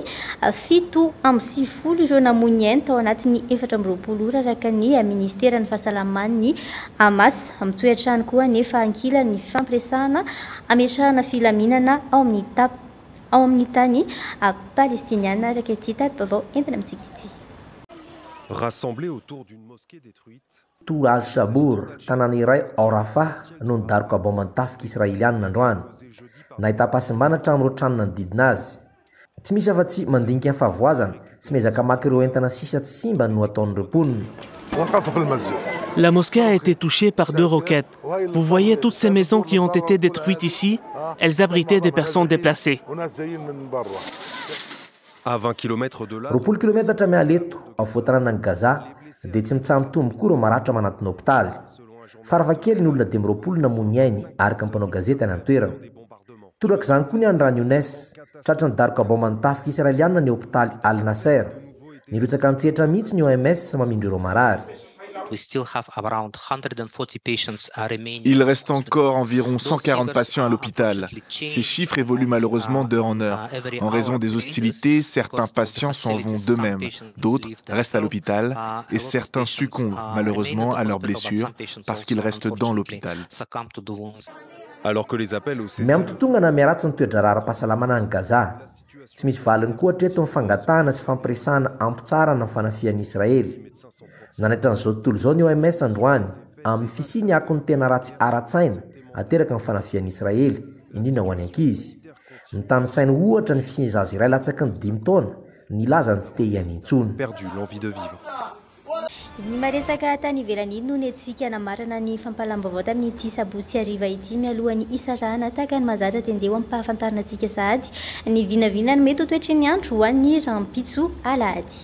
7 ireo namoy enta ao anatin'ny 420 ora araka ny ministeran'ny fahasalaman'ny Hamas. Mitoetra any koa nefa ankila ny fampiresahana ametrahana filaminana ao amin'ny tany palestiniana araka ity tatim-baovao entina amintsika ity. Rassemblés autour d'une mosquée détruite. To Al-Shabour, tanàna iray ao Rafah no nidaroka bomba tafika israelianina androany. Nahita pasimbanatra amin'ireo tranona nodidina azy. Tsy misy afa-tsy mandinika ny fahavoazana sy miezaka maka ireo entana sisa tsy simba no ataon'ireo mponina. La mosquée a été touchée par 2 roquettes. Vous voyez toutes ces maisons qui ont été détruites ici, elles abritaient des personnes déplacées. À 20 km de là, 20 km mialeto afovoatanana ny Gaza dia tsy mitsaha-mitombo koa ireo maratra manatin'ny hopitaly. Faravakely ny olona 20 namoy ainy araka ny mpanao gazety any an-toerana. Toraka izany koa ny any Rano Younes tratra ny daroka bomba tafika israelianina ny hopitaly Al Nasser. Nirotsaka an-tsehatra mihitsy ny OMS mamindra ireo marary. Il reste encore environ 140 patients à l'hôpital. Ces chiffres évoluent malheureusement d'heure en heure. En raison des hostilités, certains patients s'en vont d'eux-mêmes, d'autres restent à l'hôpital et certains succombent malheureusement à leurs blessures parce qu'ils restent dans l'hôpital. Alors que les appels au miamtotongana miaratsy ny toetra ara-pahasalamana any Gaza. Tsy misy valiny koa hatreto ny fangatahana sy fampiresahana ampitsarana ny fanafian'ny Israely. Nanaitra n'izao tontolo izao ny OMS androany amin'ny fisiny ako ny tena ratsy ara-tsaina ateraka ny fanafian'ny Israely indrindra ho any ankizy. Ny tany sainy ohatra ny fisiny zaza iray latsaky ny 5 taona nilaza ny tsy te hiaina intsony. Ny maresaka tany ivelany iny no netsika namarana ny fampalam-baovao tamin'ity sabotsy hariva ity mialohan'ny isarahana tahaka ny mazatra tendeo amin'ny mpahafantarana antsika sahady ny vinavina ny mety ho toetry ny andro ho an'ny rampitso alahady.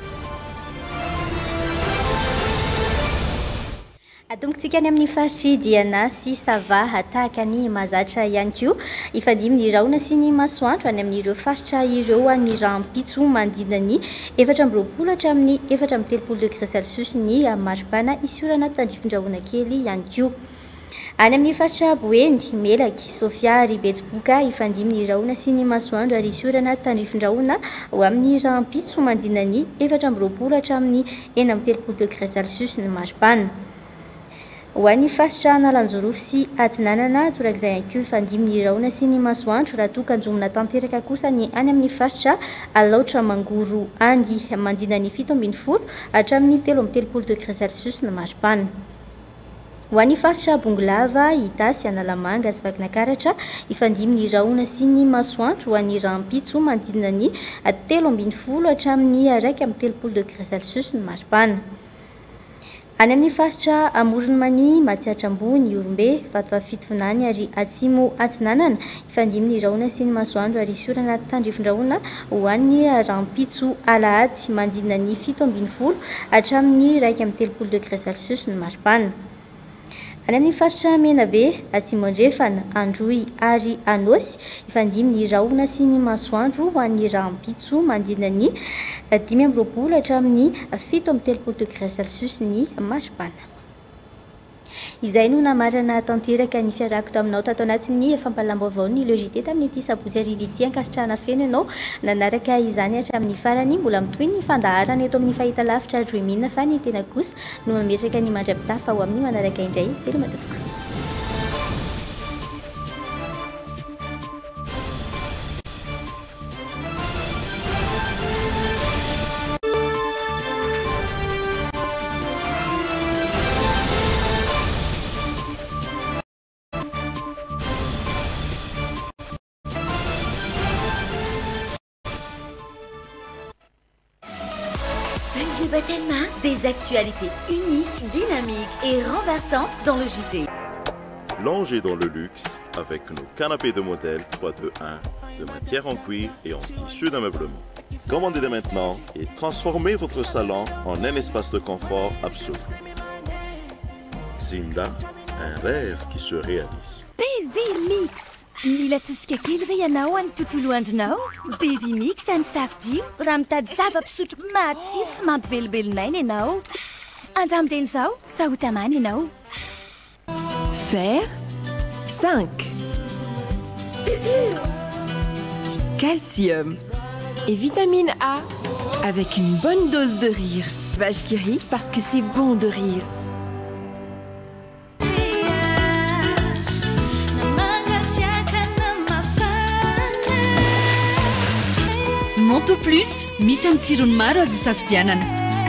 Atombotsika any amin'ny faritry Diana sy Sava tahaka ny mazatra ihany koa ifandimy ny raona sy ny masoandro any amin'ireo faritra ireo any rampitso mandina ny 420 hatramin'ny 430 degré Celsius ny maripana isorana tandrifindrahona kely ihany koa. Any amin'ny faritra Boendy, Melaky, Sofia, Ribetsiboka ifandimy ny raona sy ny masoandro ary isorana tandrifindrahona ho amin'ny rampitso mandina ny 420 hatramin'ny 430 degré Celsius ny maripana. Ho an'ny faritra Nalanjorofo sy Atsinanana torak'izay ihany koa ifandimy ny raona sy ny masoandro raha toa kanjomina tanteraka kosa ny any amin'ny faritra Alaotra Mangoro Angy mandina ny 17 hatramin'ny 13 degré Celsius ny maripana. Ho an'ny faritra Bongolava, Itasy, Analamanga sy Vakinakaratra ifandimy ny raona sy ny masoandro ho an'ny rampitso mandina ny 13 hatramin'ny 13 degré Celsius ny maripana. Any amin'ny faritra Amoronmany, Matsiatrambony, Orombe, Vatovavy ary Atsimo Atsinanana ifandimy ny raona sy ny masoandro ary isorana tandrifindrahona ho an'ny rampitso alahady mandina ny 17 hatramin'ny 13 degré Celsius ny maripana. Any amin'ny faritra Menabe Atsimondrefana Androy ary Anosy ifandimy ny rahona sy ny masoandro ho an'ny rahampitso mandina ny 5 hatramin'ny 7 degré Celsius ny marsipana. Izay no namarana tanteraka ny fiarako taminao tato anatin'ny fampalam-baovao ny logité tamin'ny ity sabotsy ariva ity ankasitrahana feno ianao nanaraka izany hatramin'ny farany mbola mitohy ny fandaharana eto amin'ny fahitalavitra Dreamina fa ny tena kosa no mametraka ny mandrapitafa ho amin'ny manaraka indray telo matatoka. Tellement des actualités uniques, dynamiques et renversantes dans le JT. Plongez dans le luxe avec nos canapés de modèle 321 de matière en cuir et en tissu d'ameublement. Commandez dès maintenant et transformez votre salon en un espace de confort absolu. Xinda, un rêve qui se réalise. Baby Mix. Mila tosika kely ve ianao any tontolo andronao? Baby Mix any safidio raha mitady zava-pisotro matsiro sy mampivelobelon'aina ianao. Andramoteny izao fa ho tamana ianao. Fer 5. Calcium et vitamine A avec une bonne dose de rire. Vache qui rit parce que c'est bon de rire. Monto Plus, misy amin'ny tsirony maro azo safidianana.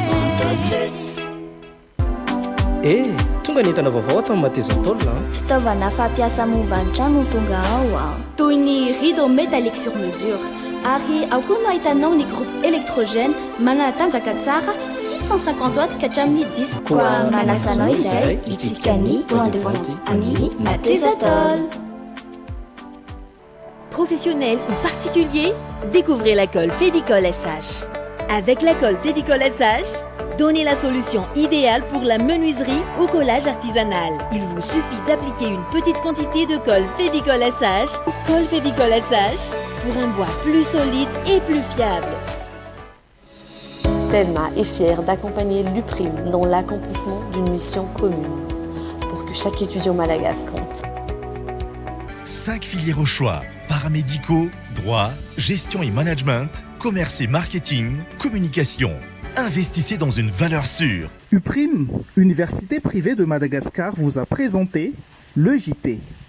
Tonga ny entana vaovao ato amin'ny Matezatolona. Fitaovana fampiasa momba ny trano tonga ao. Toy ny rideau métallique sur mesure. Ary ao koa no ahitanao ny groupe électrogène manana-tanjaka tsara 650 watts ka hatramin'ny 10. Koa manasanao izay hitsipika ny rendez-vous amin'ny Matezatol. Professionnels ou particuliers, découvrez la colle Fédicol SH. Avec la colle Fédicol SH, donnez la solution idéale pour la menuiserie au collage artisanal. Il vous suffit d'appliquer une petite quantité de colle Fédicol SH, colle Fédicol SH, pour un bois plus solide et plus fiable. Telma est fière d'accompagner l'UPRIM dans l'accomplissement d'une mission commune pour que chaque étudiant malagasy compte. 5 filières au choix, paramédicaux, droit, gestion et management, commerce et marketing, communication. Investissez dans une valeur sûre. UPRIM, Université privée de Madagascar, vous a présenté le JT.